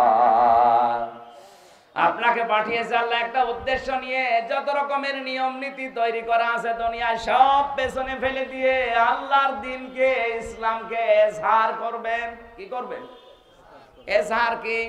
আপনাকে পাঠিয়েছে আল্লাহ একটা উদ্দেশ্য নিয়ে। যত রকমের নিয়ম নীতি তৈরি করা আছে দুনিয়ায় সব পেছনে ফেলে দিয়ে আল্লাহর দ্বীনকে, ইসলামকে এজহার করবেন। কি করবেন? এজহার কি?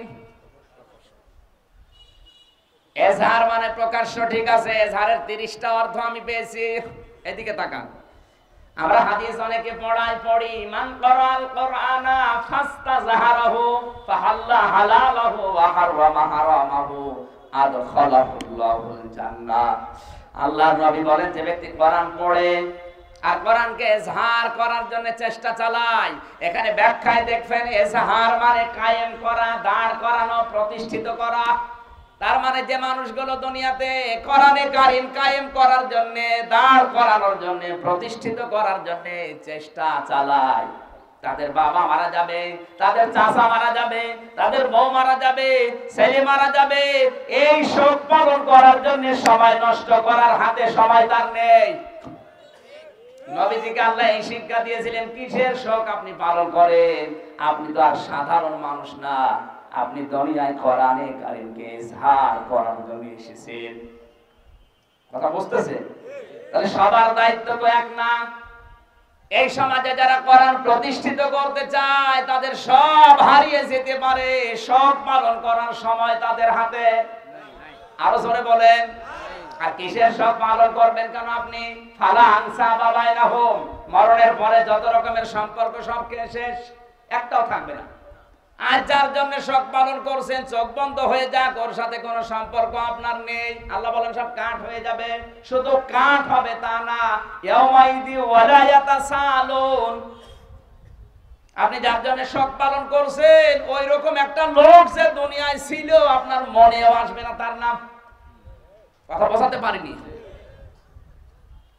এজহার মানে প্রকাশ্য, ঠিক আছে। এজহারের তিরিশটা অর্থ আমি পেয়েছি, এদিকে তাকান। আমরা হাদিস অনেকে পড়াই পড়ি, মান করাল কোরআনা ফাস্তাজহারাহু ফাহাল্লা হালালাহু ওয়া হারামা হারামাহু আদখালাহুল্লাহুল জান্নাহ। আল্লাহর নবী বলেন, যে ব্যক্তি কোরআন পড়ে আর কোরআনকে এজহার করার জন্য চেষ্টা চালায়, এখানে ব্যাখ্যায় দেখবেন এজহার মানে কায়েম করা, দাঁড় করানো, প্রতিষ্ঠিত করা। তার মানে যে মানুষগুলো দুনিয়াতে কোরআনে কারিম কায়েম করার জন্য, দাঁড় করানোর জন্য, প্রতিষ্ঠিত করার জন্য চেষ্টা চালায়, তাদের বাবা মারা যাবে, তাদের চাচা মারা যাবে, তাদের বউ মারা যাবে, ছেলে মারা যাবে, এই শোক পালন করার জন্য সময় নষ্ট করার হাতে সময় তার নেই। নবীজিকে আল্লাহ এই শিক্ষা দিয়েছিলেন, কিসের শোক আপনি পালন করেন? আপনি তো আর সাধারণ মানুষ না, আপনি দুনিয়ায় কোরআনে কারিমকে ইজহার করার জন্য এসেছেন। কথা বুঝতেছেন? তাহলে সবার দায়িত্ব তো এক না। এই সমাজে যারা কোরআন প্রতিষ্ঠিত করতে চায় তাদের সব হারিয়ে যেতে পারে, সব পালন করার সময় তাদের হাতে। আরো জোরে বলেন। আর কিসের সব পালন করবেন কেন আপনি? ফালা আনসা বাবাইনাহুম, মরণের পরে যত রকমের সম্পর্ক সব শেষ, একটাও থাকবে না। আজ যার জন্য শোক পালন করছেন, চোখ বন্ধ হয়ে যাক, ওর সাথে কোনো সম্পর্ক আপনার নেই। আল্লাহ বলেন সব কাঠ হয়ে যাবে। শুধু কাঠ হবে তা না, ইয়াউমাইদি ওয়ালা ইয়াতাসালুন। আপনি যার জন্য শোক পালন করছেন, ওই রকম একটা লোক যে দুনিয়ায় ছিল আপনার মনেও আসবে না তার নাম। কথা বোঝাতে পারিনি?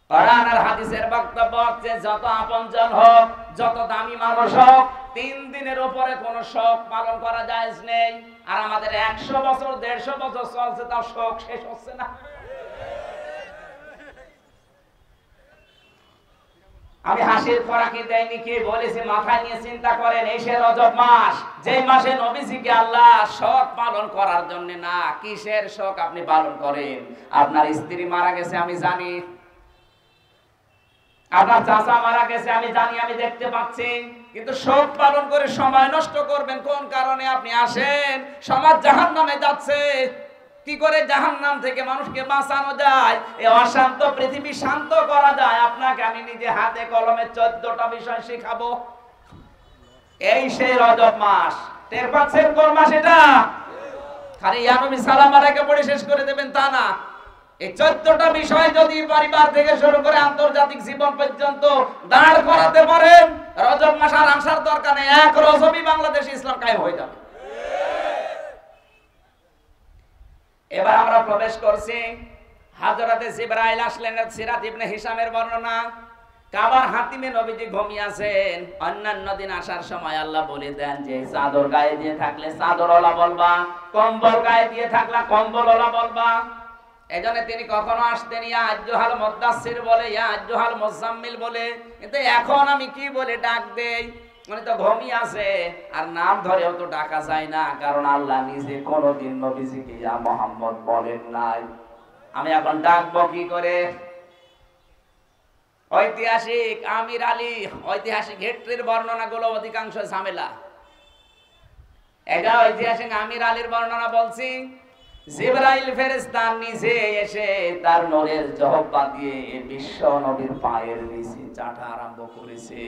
কোরআন আর হাদিসের বক্তব্য হচ্ছে যত আপনজন হোক, যত দামি মানুষ হোক, তিন দিনের উপরে কোনো শোক পালন করা জায়েজ নেই। আর আমাদের একশো বছর দেড়শো বছর চলছে, তাও শোক শেষ হচ্ছে না। আমি হাসির খোরাকি দেয়নি কি বলেছি, মাথায় নিয়ে চিন্তা করেন। এই সে রজব মাস, যে মাসে নবীজিকে আল্লাহ শোক পালন করার জন্য না, কিসের শোক আপনি পালন করেন? আপনার স্ত্রী মারা গেছে আমি জানি, আপনার চাচা মারা গেছে আমি জানি, আমি দেখতে পাচ্ছি, কিন্তু শোক পালন করে সময় নষ্ট করবেন কোন কারণে? আপনি আসেন, সমাজ জাহান্নামে যাচ্ছে, কি করে জাহান্নাম থেকে মানুষকে বাঁচানো যায়, এই অশান্ত পৃথিবী শান্ত করা যায়, আপনাকে আমি নিজে হাতে কলমে চোদ্দটা বিষয় শেখাবো। এই সেই রজব মাস, টের পাচ্ছেন কোন মাস এটা? খালি ইয়া নবী সালাম আলাইকে পড়ে শেষ করে দেবেন তা না। এই চোদ্দটা বিষয় যদি পরিবার থেকে শুরু করে আন্তর্জাতিক জীবন পর্যন্ত দাঁড় করাতে পারেন, রজব মাস আর আসার দরকার নেই, এক রজবই বাংলাদেশ ইসলাম কায়েম হয়ে যাবে। এবার আমরা প্রবেশ করছি, হযরতে জিবরাইল আসলেন। সিরাত ইবনে হিশামের বর্ণনা, কাবার হাতিমে নবীজি ঘুমিয়ে আছেন। অন্যান্য দিন আসার সময় আল্লাহ বলে দেন যে চাদর গায়ে দিয়ে থাকলে চাদরওয়ালা বলবা, কম্বল গায়ে দিয়ে থাকলে কম্বলওয়ালা বলবা। এজন্য তিনি কখনো আসতেন ইয়া আইয়ুহাল মুদাসসির বলে, ইয়া আইয়ুহাল মুজাম্মিল বলে, কিন্তু এখন আমি কি বলে ডাক দেই? উনি তো ঘুমিয়ে আছে, আর নাম ধরেও তো ডাকা যায় না, কারণ আল্লাহ নিজে কোনদিন নবীজিকে ইয়া মুহাম্মদ বলেন নাই। আমি এখন ডাকবো কি করে? ঐতিহাসিক আমির আলী, ঐতিহাসিক হিস্ট্রির বর্ণনাগুলো অধিকাংশ ঝামেলা। এটা ঐতিহাসিক আমির আলীর বর্ণনা বলছি। জিবরাইল ফেরেশতা নিজে এসে তার নূরের জহব্বা দিয়ে বিশ্ব নবীর পায়ের নিচে চাটা আরম্ভ করেছে।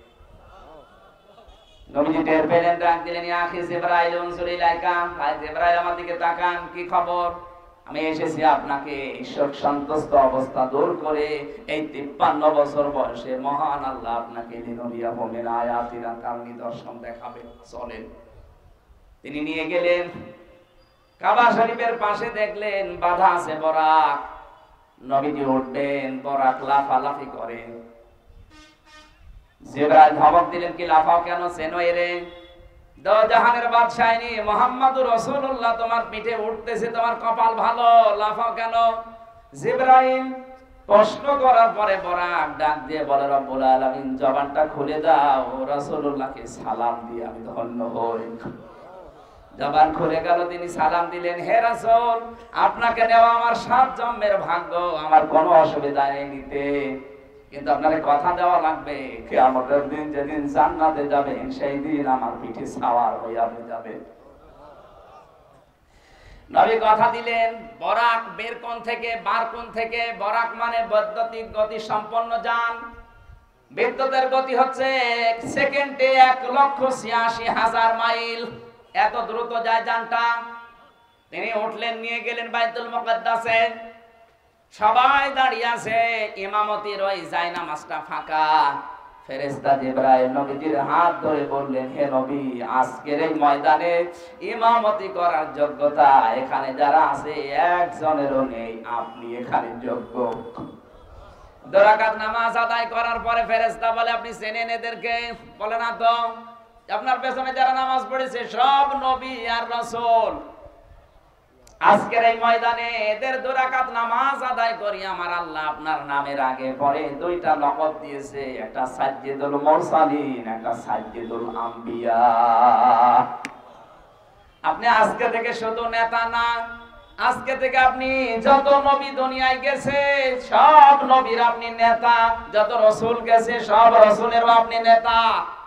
নবীজি টের পেলেন, ডাক দিলেন, ইয়া আখি জিবরাইল উনজুর ইলাইকা, ভাই জিবরাইল আমার দিকে তাকান, কি খবর? আমি এসেছি আপনাকে শোক সন্তুষ্ট অবস্থা দূর করে এই তিপ্পান্ন বছর বয়সে মহান আল্লাহ আপনাকে লিনুরিয়া মিন আয়াতিনা, তার নিদর্শন দেখাবে, চলেন। তিনি নিয়ে গেলেন কাবা শরীফের পাশে, দেখলেন বাধা আছে বরাক। নবীজি উঠবেন, বরাক লাফালাফি করেন। জিবরাইল ধমক দিলেন, কি লাফাও কেন? চেনো এরে? দো জাহানের বাদশাহিনী মুহাম্মদুর রাসূলুল্লাহ তোমার পিঠে উঠতেছে, তোমার কপাল ভালো, লাফাও কেন? জিবরাইল প্রশ্ন করার পরে বরাক ডাক দিয়ে বলে, রব্বুল আলামিন জবানটা খুলে দাও, রাসূলুল্লাহকে সালাম দিয়ে আমি ধন্য হই। জবান খুলে গেল, তিনি সালাম দিলেন, হে রাসূল, আপনাকে নেওয়া আমার সাত জন্মের ভাগ্য, আমার কোনো অসুবিধা নেই নিতে, কিন্তু আপনাকে কথা দেওয়া লাগবে, কিয়ামতের দিন যেদিন জান্নাতে যাবেন সেই দিন আমার পিঠে সাওয়ার হয়ে আপনি যাবেন। নবী কথা দিলেন। বরাক বের কোণ থেকে, বার কোণ থেকে। বরাক মানে বৈদ্যুতিক গতি সম্পন্ন যান। বিদ্যুতের গতি হচ্ছে সেকেন্ডে এক লক্ষ ছিয়াশি হাজার মাইল, এত দ্রুত যায় যানটা। তিনি উঠলেন, নিয়ে গেলেন বাইতুল মুকাদ্দাসে। সবাই দাঁড়িয়ে আছে, ইমামতির ওই জায়নামাজটা ফাঁকা। ফেরেশতা জিবরাইল নবীজির হাত ধরে বললেন, হে নবী, আজকের এই ময়দানে ইমামতি করার যোগ্যতা এখানে যারা আছে একজনেরও নেই, আপনি এখানে যোগ্য। দুই রাকাত নামাজ আদায় করার পরে ফেরেশতা বলে, আপনি চেনেন এদেরকে? বলে না তো। আপনার পেছনে যারা নামাজ পড়েছে সব নবী আর রাসূল। আজকের এই ময়দানে এদের দুই রাকাত নামাজ আদায় করি আমার আল্লাহ আপনার নামের আগে পরে দুইটা লকব দিয়েছে, একটা সাজ্জিদুল মুরসালিন, একটা সাজ্জিদুল আম্বিয়া। আপনি আজকে থেকে শুধু নেতা না, আজকে থেকে আপনি যত নবী দুনিয়ায় গেছে সব নবীর আপনি নেতা, যত রাসূল গেছে সব রাসূলেরও আপনি নেতা।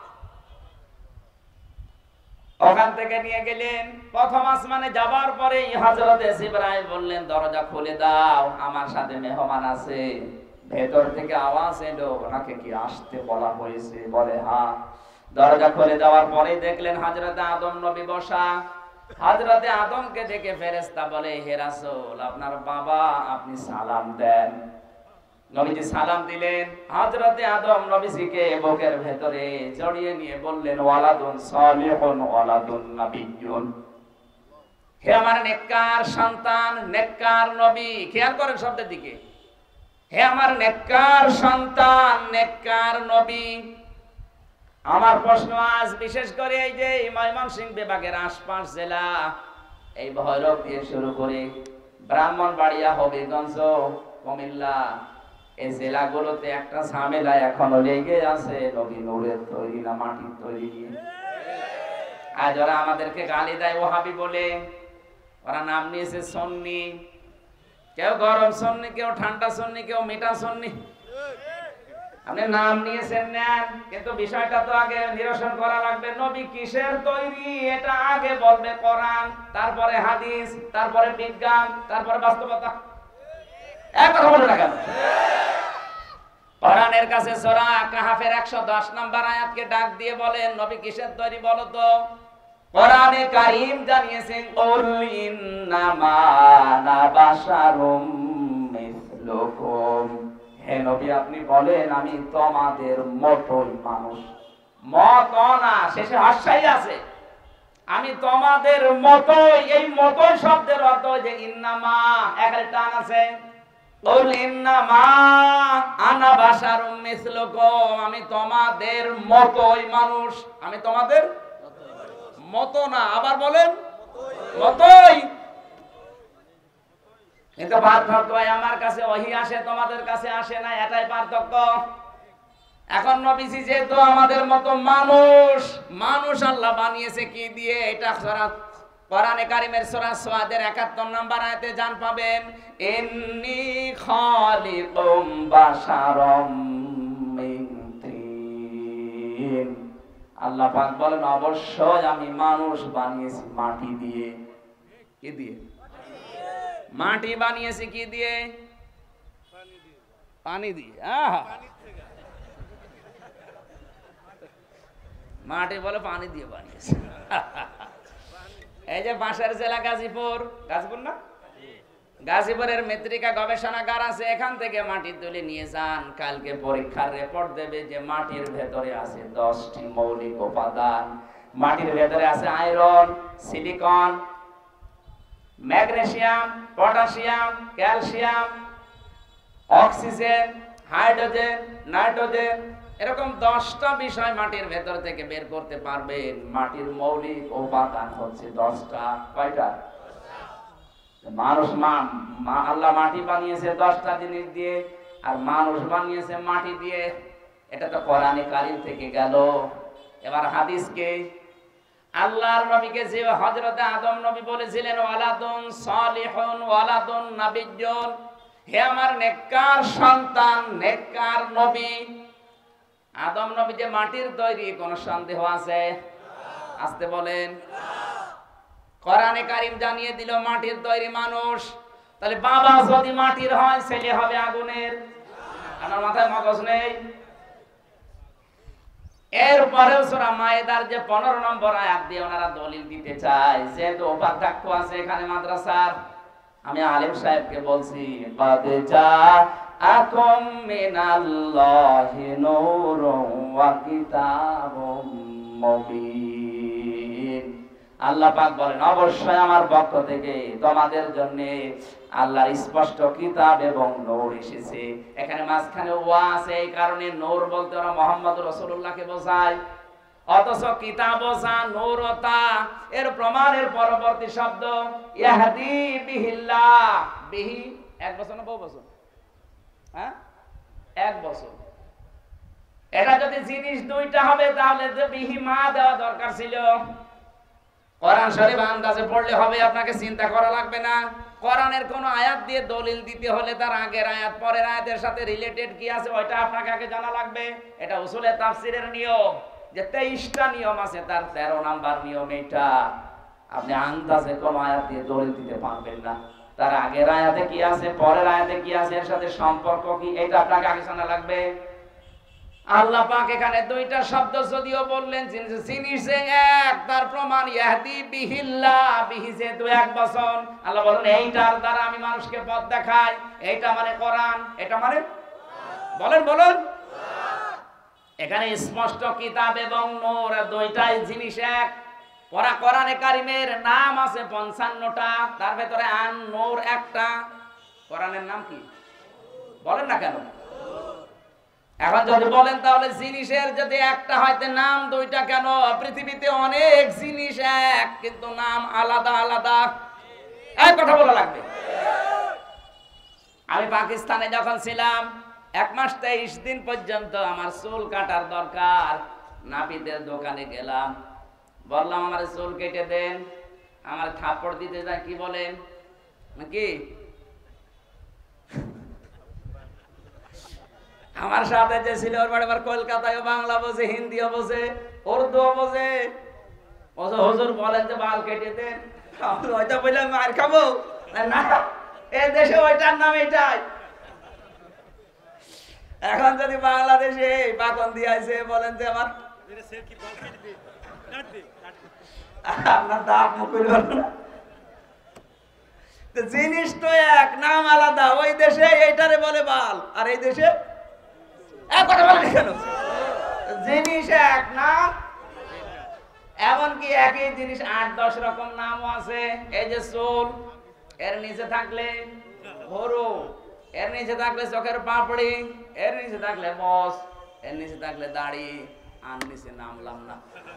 ওখান থেকে নিয়ে গেলেন। প্রথম আসমানে যাবার পরে হযরত জিবরাইল বললেন, দরজা খুলে দাও, আমার সাথে মেহমান আছে। ভেতর থেকে আওয়াজ এলো, ওনাকে কি আসতে বলা হয়েছে? বলে হ্যাঁ। দরজা খুলে দেওয়ার পরে দেখলেন হযরত আদম নবী বসা। হযরত আদমকে দেখে ফেরেশতা বলে, হে রাসূল, আপনার বাবা, আপনি সালাম দেন। নবীজি সালাম দিলেন। হযরতে আদম নবীজিকে বুকের ভেতরে জড়িয়ে নিয়ে বললেন, ওয়ালাদুন সালিহুন ওয়ালাদুন নাবিয়্যুন, হে আমার নেককার সন্তান, নেককার নবী। খেয়াল করেন শব্দের দিকে। হে আমার নেককার সন্তান, নেককার নবী, আমার প্রশ্ন আজ বিশেষ করে এই যে ময়মনসিংহ বিভাগের আশপাশ জেলা, এই ভৈরব দিয়ে শুরু করে ব্রাহ্মণবাড়িয়া, হবিগঞ্জ, কুমিল্লা, এই জেলাগুলোতে একটা ঝামেলা এখনো লেগে আছে, নবী নূরের তৈরি না মাটির তৈরি নিয়ে। আজ ওরা আমাদেরকে গালি দেয় ওহাবি বলে, ওরা নাম নিয়েছে সুন্নি, কেউ গরম সুন্নি, কেউ ঠান্ডা সুন্নি, কেউ মিঠা সুন্নি। আপনি নাম নিয়েছেন নেন, কিন্তু বিষয়টা তো আগে নিরসন করা লাগবে। নবী কিসের তৈরি এটা আগে বলবে কোরআন, তারপরে হাদিস, তারপরে বিজ্ঞান, তারপরে বাস্তবতা। এক কথা বলে রাখেন। কোরআনের কাছে সূরা কাহাফের একশো দশ নম্বর আয়াতকে ডাক দিয়ে বলেন, নবী কিসের তৈরি বলো তো। কোরআনে কারীম জানিয়েছেন, কুল ইন্নামা আনা বাশারুম মিসলুকুম, হে নবী আপনি বলেন আমি তোমাদের মতই মানুষ। মত না, শেষে হাসাই আছে, আমি তোমাদের মতই। এই মতই শব্দের অর্থ যে ইন্নামা, একটা টান আছে। কুল ইন্নামা আনা বাশারুম মিসলুকুম, আমি তোমাদের মতই মানুষ। আমি তোমাদের মতো না, আবার বলেন মতই। কিন্তু পার্থক্য আমার কাছে ওহী আসে, তোমাদের কাছে আসে না, এটাই পার্থক্য। এখন নবীজি যেহেতু আমাদের মতো মানুষ, মানুষ আল্লাহ বানিয়েছে কি দিয়ে, এটা সূরা কোরআনে কারীমের সূরা সাদের একাত্তর নম্বর আয়াতে জান পাবেন, ইন্নী খালিকুম বাশারাম মিন তিন, আল্লাহ পাক বলেন অবশ্যই আমি মানুষ বানিয়েছি মাটি দিয়ে। কি দিয়ে? মাটি বানিয়েছি কি দিয়ে? পানি দিয়ে। আহা, মাটি বলে পানি দিয়ে বানিয়েছে। এই যে বাঁশের জেলা গাজীপুর, গাজীপুর না, গাজীপুরের মৃত্তিকা গবেষণাগার আছে, এখান থেকে মাটি তুলে নিয়ে যান, কালকে পরীক্ষার রিপোর্ট দেবে যে মাটির ভেতরে আছে দশটি মৌলিক উপাদান। মাটির ভেতরে আছে iron, silicon, magnesium, potassium, calcium, oxygen, hydrogen, nitrogen, এরকম দশটা বিষয় মাটির ভেতর থেকে বের করতে পারবেন। মাটির মৌলিক উপাদান হচ্ছে দশটা। কয়টা? মানুষ, আল্লাহ মাটি বানিয়েছে দশটা জিনিস দিয়ে, আর মানুষ বানিয়েছে মাটি দিয়ে। এটা তো কোরআনে কারীম থেকে গেল। এবার হাদিসকে, আল্লাহর নবীকে যে হযরতে আদম নবী বলেছিলেন, ওয়ালাদুন সালিহুন ওয়ালাদুন নাবিয়্যুন, হে আমার নেককার সন্তান, নেককার নবী। আদম নবী যে মাটির তৈরি, কোন সন্দেহ আছে? আসতে বলেন। কোরআনে কারীম জানিয়ে দিল মাটির তৈরি মানুষ। তাহলে বাবা যদি মাটির হয়, ছেলে হবে আগুনের। আমার মাথায় মগজ নেই। এরপরেও সূরা মায়েদার যে পনেরো নম্বর আয়াত দিয়ে ওনারা দলিল দিতে চায়, যেহেতু উপাধ্যক্ষ আছে এখানে মাদ্রাসার, আমি আলেম সাহেবকে বলছি, قَدْ جَاءَكُم مِّنَ اللَّهِ نُورٌ وَكِتَابٌ مُّبِينٌ। আল্লাহ পাক বলেন অবশ্যই আমার পক্ষ থেকে তোমাদের জন্য আল্লাহর স্পষ্ট কিতাব এবং নূর এসেছে। এখানে মাঝখানে ওয়া আছে, এই কারণে নূর বলতে ওরা মুহাম্মদ রাসূলুল্লাহকে বোঝায়, অথচ কিতাব যা নূর তা এর প্রমাণের পরবর্তী শব্দ ইয়াহদি বিহিল্লাহ। বিহি এক বছর না বহু বছর? হ্যাঁ, এক বছর। এটা যদি জিনিস দুইটা হবে তাহলে যে বিহি মা দেওয়া দরকার ছিল। কোরআন শরীফ আন্দাজে পড়লে হবে, আপনাকে চিন্তা করা লাগবে না। কোরআনের কোন আয়াত দিয়ে দলিল দিতে হলে তার আগের আয়াত পরের আয়াতের সাথে রিলেটেড কি আছে ওইটা আপনাকে আগে জানা লাগবে। এটা উসুলে তাফসীরের নিয়ম, যে তেইশটা নিয়ম আছে, তার তেরো নাম্বার নিয়ম এটা। আপনি আন্দাজে কোন আয়াত দিয়ে দলিল দিতে পারবেন না। তার আগের আয়াতে কি আছে, পরের আয়াতে কি আছে, এর সাথে সম্পর্ক কি, এটা আপনাকে আগে জানা লাগবে। আল্লাহ পাক এখানে দুইটা শব্দ যদিও বললেন, জিনিস এক, তার প্রমাণ ইয়াহদি বিহিল্লাহ। বিহি যেহেতু এক বছর, আল্লাহ বলেন এইটার দ্বারা আমি মানুষকে পথ দেখাই। এইটা মানে কোরআন, এটা মানে বলেন বলেন এখানে স্পষ্ট কিতাব এবং নূর, দুইটাই জিনিস এক। পরা কোরআনে কারীমের নাম আছে পঞ্চান্নটা, তার ভেতরে আন নূর একটা। কোরআনের নাম কি? বলেন না কেন? এখন যদি বলেন তাহলে জিনিসের যদি একটা হয়তো নাম দুইটা কেন? পৃথিবীতে অনেক জিনিস এক, কিন্তু নাম আলাদা আলাদা। এক কথা বলা লাগবে। আমি পাকিস্তানে যখন ছিলাম এক মাস তেইশ দিন পর্যন্ত আমার চুল কাটার দরকার। নাপিতের দোকানে গেলাম, বললাম আমার চুল কেটে দেন। আমার থাপ্পড় দিতে যায়, কি বলেন নাকি? আমার সাথে যে ছিল ওর বাড়ি আবার কলকাতায় বাংলা বোঝে, হিন্দিও বোঝে, উর্দুও বোঝে। হুজুর বলেন যে বাল কেটে দেন। ওইটা বললাম মার খাবো না, এই দেশে ওইটার নাম এটাই। এখন যদি বাংলাদেশে পাকন দিয়ে আছে বলেন যে আমার আপনার দাম মুকুল জিনিস তো এক, নাম আলাদা। ওই দেশে এইটারে বলে বাল, আর এই দেশে এক কথা বলে কেন? জিনিস এক, নাম এমনকি একই জিনিস আট দশ রকম নামও আছে। এই যে চুল, এর নিচে থাকলে হরু, এর নিচে থাকলে চোখের পাপড়ি, এর নিচে থাকলে বস, এর নিচে থাকলে দাড়ি, আর নিচে নামলাম না।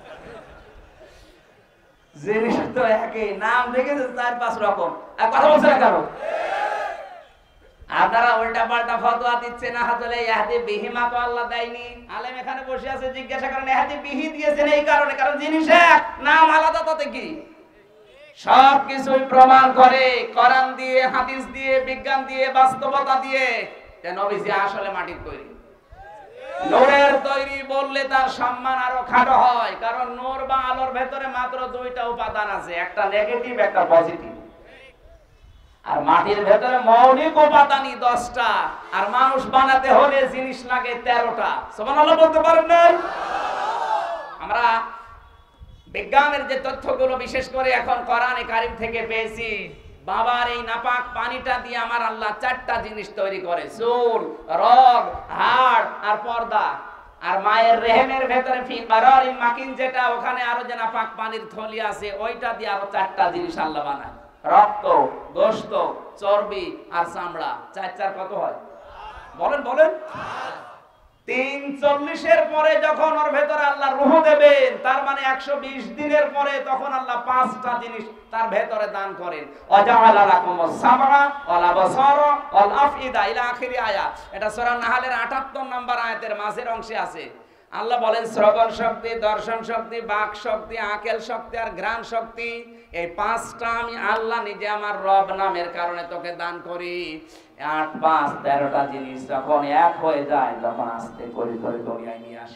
জিনিস তো একই, নাম দেখেছে চার পাঁচ রকম। কথা বলছে না কেন? আপনারা উল্টা পাল্টা ফতোয়া দিচ্ছেন। হাজলে ইহাদি বিহিমা তো আল্লাহ দেয়নি। আলেম এখানে বসে আছে, জিজ্ঞাসা করেন ইহাদি বিহি দিয়েছেন এই কারণে, কারণ জিনিস এক, নাম আলাদা। তাতে কি? সব কিছুই প্রমাণ করে কোরআন দিয়ে, হাদিস দিয়ে, বিজ্ঞান দিয়ে, বাস্তবতা দিয়ে যে নবীজি আসলে মাটির তৈরি। নূরের তৈরি বললে তার সম্মান আরো খাটো হয়, কারণ নূর বা আলোর ভেতরে মাত্র দুইটা উপাদান আছে, একটা নেগেটিভ একটা পজিটিভ। আর মাটির ভেতরে মৌলিক উপাদানই দশটা, আর মানুষ বানাতে হলে জিনিস লাগে তেরোটা। সুবহানাল্লাহ বলতে পারেন না? আমরা বিজ্ঞানের যে তথ্যগুলো বিশেষ করে এখন কোরআনে কারীম থেকে পেয়েছি, বাবার এই নাপাক পানিটা দিয়ে আমার আল্লাহ চারটা জিনিস তৈরি করে, চুল, রগ, হাড় আর পর্দা। আর মায়ের রেহেমের ভেতরে ফি কারারিন মাকিন, যেটা ওখানে আরো যে নাপাক পানির থলি আছে, ওইটা দিয়ে আরো চারটা জিনিস আল্লাহ বানায়, রক্ত, গোশত, চর্বি আর চামড়া। চার চার কত হয় বলেন বলেন? তিন চল্লিশের পরে যখন ওর ভেতরে আল্লাহ রূহ দেবেন, তার মানে একশো বিশ দিনের পরে তখন আল্লাহ পাঁচটা জিনিস তার ভেতরে দান করেন। ওয়াজাআলা লাকুমুস সামআ ওয়াল আবসারা ওয়াল আফইদা ইলা আখিরি আয়াত। এটা সূরা নাহলের আটাত্তর নম্বর আয়াতের মাঝের অংশে আছে। আল্লাহ বলেন শ্রবণ শক্তি, দর্শন শক্তি, বাক শক্তি, আকেল শক্তি আর ঘ্রাণ শক্তি, এই পাঁচটা আমি আল্লাহ নিজে আমার রব নামের কারণে তোকে দান করি। আট পাঁচ তেরোটা জিনিস যখন এক হয়ে যায়, তখন আস্তে করে করে দুনিয়ায় নিয়ে আসে।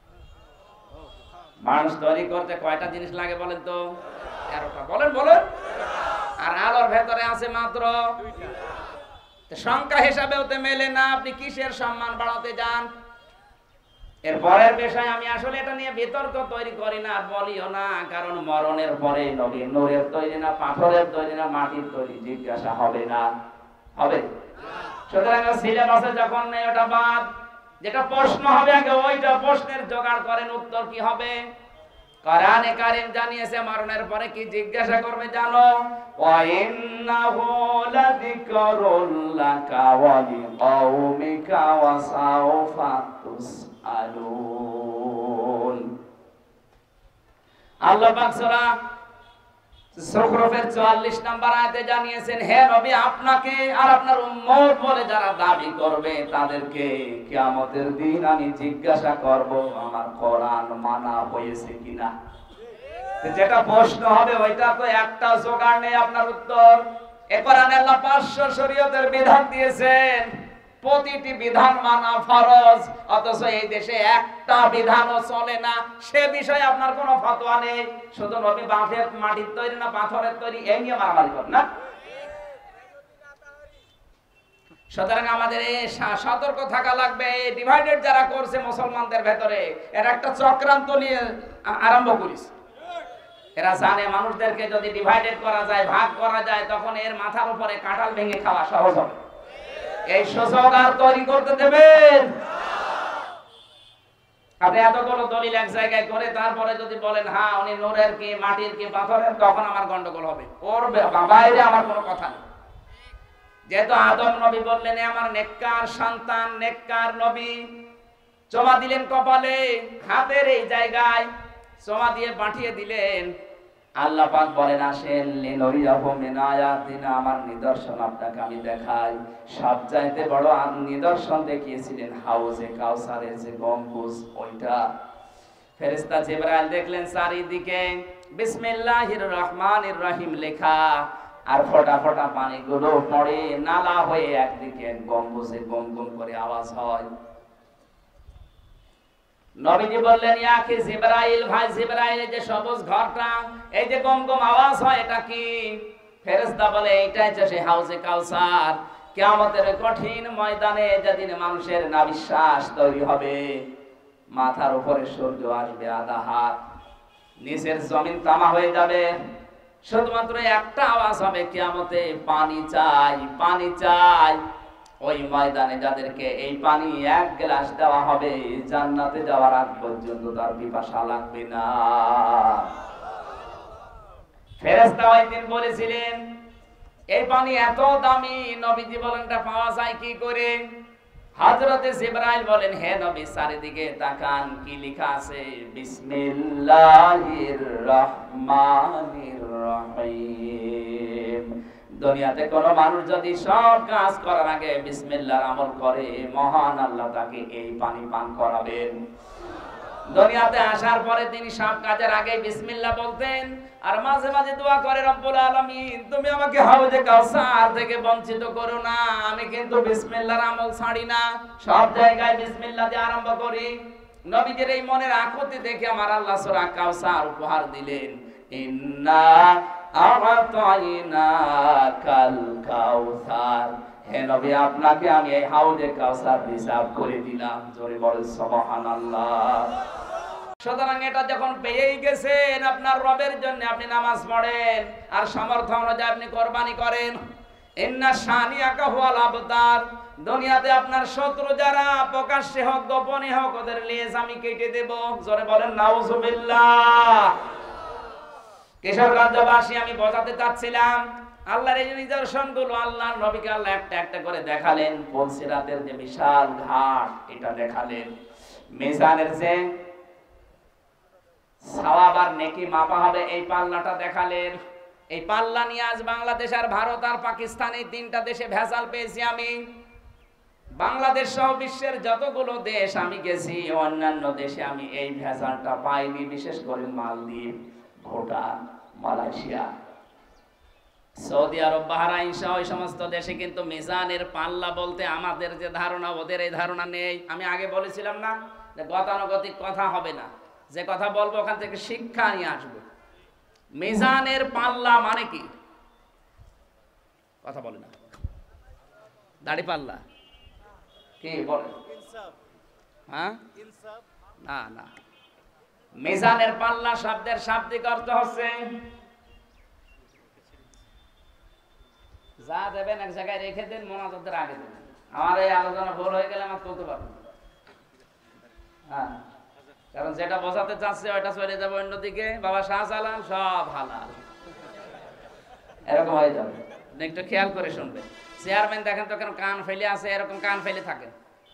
মানুষ তৈরি করতে কয়টা জিনিস লাগে বলেন তো? তেরোটা। বলেন বলেন? আর আলোর ভেতরে আছে মাত্র দুইটা। সংখ্যা হিসাবেও তো মেলে না, আপনি কিসের সম্মান বাড়াতে যান? এর পরের বিষয় আমি আসলে এটা নিয়ে বিতর্ক তৈরি করি না আর বলিও না, কারণ মরণের পরে নবী নূরের তৈরি না পাথরের তৈরি না মাটির তৈরি, জিজ্ঞাসা হবে না? হবে? সুতরাং সিলেবাসে যখন নেই ওটা বাদ, যেটা প্রশ্ন হবে আগে ওইটা প্রশ্নের জোগাড় করেন, উত্তর কি হবে? কোরআনে কারীম জানিয়েছে মরণের পরে কি জিজ্ঞাসা করবে জানো? ওয়া ইন্নাহু লাযিকরুল লাকা ওয়া লিকাওমিকা ওয়া সাওফা তুসআলুন। আল্লাহ পাক সূরা যুখরুফের চুয়াল্লিশ নম্বর আয়াতে জানিয়েছেন, হে নবী, আপনাকে আর আপনার উম্মত বলে যারা দাবি করবে তাদেরকে কিয়ামতের দিন আমি জিজ্ঞাসা করব আমার কোরআন মানা হয়েছে কিনা। যেটা প্রশ্ন হবে ওইটা তো একটা জোগাড় নেই আপনার উত্তর। এ কোরআনে আল্লাহ পাঁচশো শরীয়তের বিধান দিয়েছেন, প্রতিটি বিধান মানা ফরজ, অথচ এই দেশে একটা বিধানও চলে না। সে বিষয়ে আপনার কোনো ফতোয়া নেই। শুধু নবী বাঁশের মাটির তৈরি না পাথরের তৈরি, এই নিয়ে মারামারি করেন না। সুতরাং আমাদের সতর্ক থাকা লাগবে। ডিভাইডেড যারা করছে মুসলমানদের ভেতরে, এরা একটা চক্রান্ত নিয়ে আরম্ভ করেছে। এরা জানে মানুষদেরকে যদি ডিভাইডেড করা যায়, ভাগ করা যায়, তখন এর মাথার উপরে কাঁঠাল ভেঙে খাওয়া সহজ হবে। এই সুযোগ আর তৈরি করতে দেবেন? আপনি এতগুলো দলিল এক জায়গায় করে তারপরে যদি বলেন হ্যাঁ উনি নূরের কি মাটির কি পাথরের, তখন আমার গন্ডগোল হবে। ওর বাইরে আমার কোনো কথা নেই। যেহেতু আদম নবী বললেন এ আমার নেককার সন্তান, নেককার নবী, চুমা দিলেন কপালে, হাতের এই জায়গায় চুমা দিয়ে পাঠিয়ে দিলেন। আল্লাহ পাক বলেন আসেন লিনুরিয়াহু মিন আয়াতিনা, আমার নিদর্শন আপনাকে আমি দেখাই। সবচাইতে বড় নিদর্শন দেখিয়েছিলেন হাউজে কাউসারের যে গম্বুজ, ওইটা। ফেরেশতা জিবরাইল দেখলেন চারিদিকে বিসমিল্লাহির রহমানির রহিম লেখা, আর ফোঁটা ফোঁটা পানিগুলো পড়ে নালা হয়ে একদিকে গম্বুজে গম গম করে আওয়াজ হয়। নবীজি বললেন ইয়া কি জিবরাইল, ভাই জিবরাইল, এই যে সবুজ ঘরটা, এই যে গম গম আওয়াজ হয়, এটা কি? ফেরেশতা বলে এইটাই হচ্ছে সেই হাউজে কাউসার। কিয়ামতের কঠিন ময়দানে যেদিন মানুষের নাবিশ্বাস তৈরি হবে, মাথার উপরে সূর্য আসবে আধা হাত, নিচের জমিন তামা হয়ে যাবে, শুধুমাত্র একটা আওয়াজ হবে কিয়ামতে, পানি চাই, পানি চাই। ওই ময়দানে যাদেরকে এই পানি এক গ্লাস দেওয়া হবে, জান্নাতে যাওয়ার আগ পর্যন্ত তার পিপাসা লাগবে না। ফেরেশতা ওই দিন বলেছিলেন এই পানি এত দামি, নবীজি বলেন এটা পাওয়া যায় কি করে? হযরতে জিবরাইল বলেন হে নবী চারিদিকে তাকান, কি লেখা আছে? বিসমিল্লাহির রহমানির রহিম। দুনিয়াতে কোন মানুষ যদি সব কাজ করার আগে বিসমিল্লাহর আমল করে, মহান আল্লাহ তাকে এই পানি পান করাবেন। দুনিয়াতে আসার পরে তিনি সব কাজের আগে বিসমিল্লাহ বলতেন, আর মাঝে মাঝে দোয়া করে রব্বুল আলামিন তুমি আমাকে হাউজে কাউসার থেকে বঞ্চিত করো না, আমি কিন্তু বিসমিল্লাহর আমল ছাড়ি না, সব জায়গায় বিসমিল্লাহ দিয়ে আরম্ভ করি। নবীজির এই মনের আকুতি দেখে আমার আল্লাহ সূরা কাউসার উপহার দিলেন, ইন্না আ'তাইনাকাল কাউসার, হে নবী আপনাকে আমি এই হাউজে কাউসার রিজার্ভ করে দিলাম। জোরে বলেন সুবহানাল্লাহ। সুতরাং এটা যখন পেয়েই গেছেন আপনার রবের জন্য, আপনি নামাজ পড়েন আর সামর্থ্য অনুযায়ী আপনি কোরবানি করেন। ইন্না শানিয়াকা হুয়াল আবতার, দুনিয়াতে আপনার শত্রু যারা প্রকাশ্যে হোক গোপনে হোক ওদের লেজ আমি কেটে দেব। জোরে বলেন নাউজুবিল্লাহ। কিশোরগঞ্জবাসী আমি বোঝাতে চাচ্ছিলাম আল্লাহর এই নিদর্শনগুলো আল্লাহর নবীকে আল্লাহ একটা একটা করে দেখালেন। পুলসিরাতের যে বিশাল ঘাট এটা দেখালেন, মিজানের যে সওয়াব আর নেকি মাপা হবে এই পাল্লাটা দেখালেন। এই পাল্লা নিয়ে আজ বাংলাদেশ আর ভারত আর পাকিস্তান এই তিনটা দেশে ভেজাল পেয়েছি আমি। বাংলাদেশ সহ বিশ্বের যতগুলো দেশ আমি গেছি, অন্যান্য দেশে আমি এই ভেজালটা পাইনি, বিশেষ করে মালদ্বীপ, ভুটান, মালয়েশিয়া, সৌদি আরব, বাহরাইন সহ এই সমস্ত দেশে কিন্তু মিজানের পাল্লা বলতে আমাদের যে ধারণা ওদের এই ধারণা নেই। আমি আগে বলেছিলাম না যে গতানুগতিক কথা হবে না, যে কথা বলবো ওখান থেকে শিক্ষা নিয়ে আসবো। মিজানের পাল্লা মানে কি? কথা বলে না, দাড়ি পাল্লা কি বলে? হ্যাঁ, না না, মিজানের পাল্লা শব্দের শাব্দিক অর্থ হচ্ছে যা দেবেন এক জায়গায় রেখে দিন, মোনাজাতের আগে দেবেন। আমার এই আলোচনা ভুল হয়ে গেলে আমার তুলতে পারবেন। হ্যাঁ, কারণ যেটা বোঝাতে চাচ্ছে ওইটা চলে যাবে অন্যদিকে। বাবা শাহজালাল সব হালাল, এরকম হয়ে যাবে। একটু খেয়াল করে শুনবে। চেয়ারম্যান দেখেন তো কেন কান ফেলে আছে, এরকম কান ফেলে থাকেন।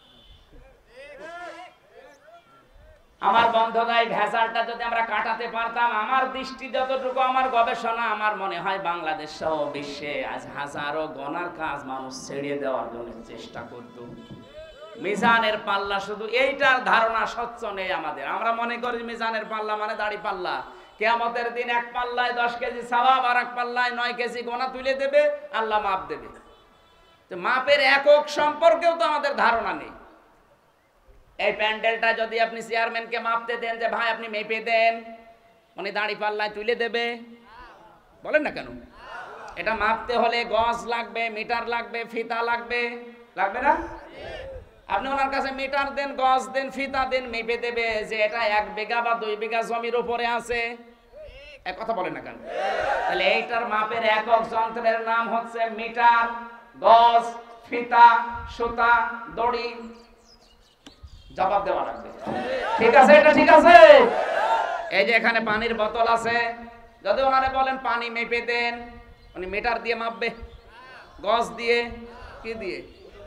আমার বন্ধুরা এই ভেজালটা যদি আমরা কাটাতে পারতাম, আমার দৃষ্টি যতটুকু, আমার গবেষণা, আমার মনে হয় বাংলাদেশ সহ বিশ্বে আজ হাজারো গণার কাজ মানুষ ছেড়ে দেওয়ার জন্য চেষ্টা করত। মিজানের পাল্লা শুধু এইটার ধারণা স্বচ্ছ নেই আমাদের। আমরা মনে করি মিজানের পাল্লা মানে দাড়ি পাল্লা। কিয়ামতের দিন এক পাল্লায় দশ কেজি সওয়াব আর এক পাল্লায় নয় কেজি গোনা তুলে দেবে, আল্লাহ মাপ দেবে। তো মাপের একক সম্পর্কেও তো আমাদের ধারণা নেই। এই প্যান্ডেলটা যদি আপনি চেয়ারম্যানকে মাপতে দেন যে ভাই আপনি মেপে দেন, উনি দাড়ি পাল্লায় তুলে দেবে? বলেন না কেন? এটা মাপতে হলে গজ লাগবে, মিটার লাগবে, ফিতা লাগবে, লাগবে না? আপনি ওনার কাছে মিটার দেন, গজ দেন, ফিতা দেন, মেপে দেবে যে এটা এক বিঘা বা দুই বিঘা জমির উপরে আছে। এক কথা বলেন না কেন? তাহলে এইটার মাপের একক যন্ত্রের নাম হচ্ছে মিটার, গজ, ফিতা, সুতা, দড়ি। জবাব দেওয়া লাগবে, ঠিক আছে? এটা ঠিক আছে? এই যে এখানে পানির বোতল আছে, যদি ওনারে বলেন পানি মেপে দেন, উনি মিটার দিয়ে মাপবে? গজ দিয়ে, কি দিয়ে?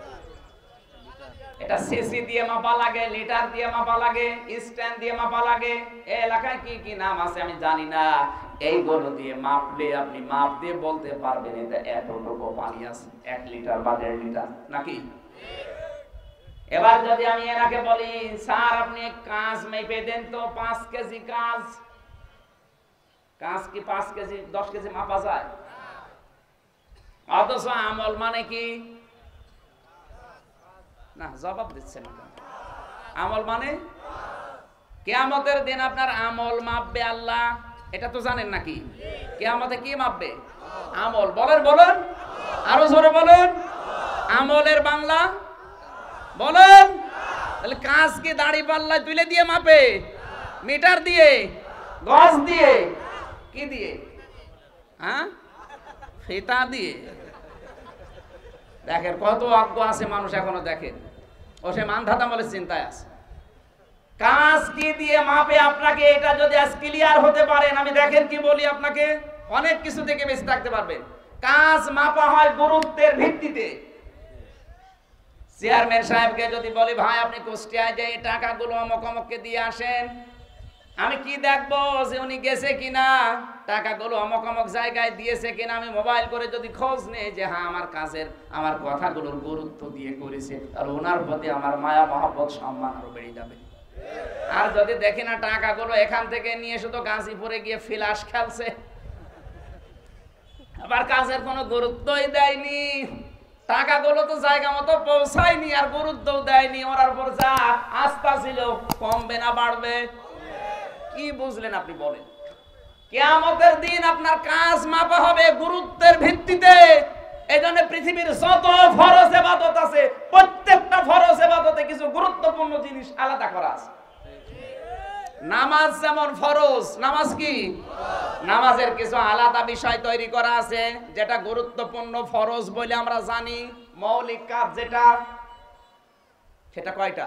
এটা সিসি দিয়ে মাপা লাগে, লিটার দিয়ে মাপা লাগে, স্ট্যান্ড দিয়ে মাপা লাগে। এই এলাকায় কি কি নাম আছে আমি জানি না। এইগুলো দিয়ে মাপলে আপনি মাপ দিয়ে বলতে পারবেন এটা এতটুকু পানি আছে, এক লিটার বা দেড় লিটার নাকি। এবার যদি আমি এনাকে বলি স্যার আপনি কাঁচ মেপে দেন তো, পাঁচ কেজি কাঁচ, কাঁচ কি পাঁচ কেজি দশ কেজি মাপা যায়? অথচ আমল মানে কি? না জবাব দিচ্ছে না। আমল মানে কিয়ামতের দিন আপনার আমল মাপবে আল্লাহ, এটা তো জানেন নাকি? কিয়ামতে কি মাপবে? আমল। বলেন বলেন, আরো জোরে বলেন। আমলের বাংলা বলেন। তাহলে কাঁচ কি দাড়ি পাল্লায় তুলে দিয়ে মাপে? মিটার দিয়ে, গজ দিয়ে, কি দিয়ে? হ্যাঁ, ফিতা দিয়ে। দেখেন কত অজ্ঞ আছে মানুষ এখনো। দেখেন ও সে মানধাতা বলে চিন্তায় আছে। কাঁচ কি দিয়ে মাপে আপনাকে, এটা যদি আজ ক্লিয়ার হতে পারেন, আমি দেখেন কি বলি আপনাকে, অনেক কিছু থেকে বেঁচে থাকতে পারবেন। কাঁচ মাপা হয় গুরুত্বের ভিত্তিতে। চেয়ারম্যান সাহেবকে যদি বলি ভাই আপনি কুষ্টিয়ায় যে টাকাগুলো অমুক অমুককে দিয়ে আসেন, আমি কি দেখবো যে উনি গেছে কিনা, টাকাগুলো অমুক অমুক জায়গায় দিয়েছে কিনা। আমি মোবাইল করে যদি খোঁজ নেই যে হ্যাঁ আমার কাজের আমার কথাগুলোর গুরুত্ব দিয়ে করেছে, আর ওনার প্রতি আমার মায়া মহব্বত সম্মান আরো বেড়ে যাবে। আর যদি দেখি না টাকাগুলো এখান থেকে নিয়ে শুধু গাজীপুরে গিয়ে ফিলাস খেলছে, আবার কাজের কোনো গুরুত্বই দেয়নি, টাকাগুলো তো জায়গা মতো পৌঁছায়নি আর গুরুত্বও দেয়নি, ওনার উপর যা আস্থা ছিল কমবে না বাড়বে? কি বুঝলেন আপনি বলেন? কিয়ামতের দিন আপনার কাজ মাপা হবে গুরুত্বের ভিত্তিতে। এজন্য পৃথিবীর যত ফরজ ইবাদত আছে প্রত্যেকটা ফরজ ইবাদতে কিছু গুরুত্বপূর্ণ জিনিস আলাদা করা আছে। নামাজ যেমন ফরজ, নামাজ কি? নামাজের কিছু আলাদা বিষয় তৈরি করা আছে যেটা গুরুত্বপূর্ণ ফরজ বলে আমরা জানি। মৌলিক কাজ যেটা, সেটা কয়টা?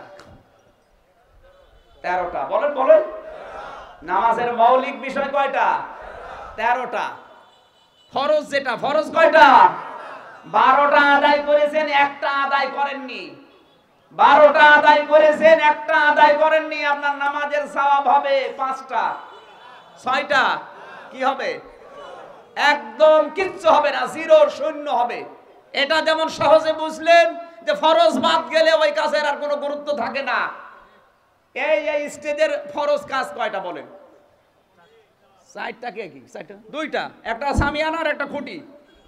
তেরোটা। বলেন বলেন। নামাজের মৌলিক বিষয় কয়টা? তেরোটা। ফরজ যেটা, ফরজ কয়টা? বারোটা আদায় করেছেন, একটা আদায় করেননি। বারোটা আদায় করেছেন, একটা আদায় করেননি, আপনার নামাজের সওয়াব হবে পাঁচটা। ছয়টা কি হবে? একদম কিচ্ছু হবে না, জিরো, শূন্য হবে। এটা যেমন সহজে বুঝলেন যে ফরজ বাদ গেলে ওই কাজের আর কোনো গুরুত্ব থাকে না। এই এই স্টেজের ফরজ কাজ কয়টা বলেন? চারটা। কে কি? চারটা, দুইটা, একটা সামিয়ানা আর একটা খুঁটি।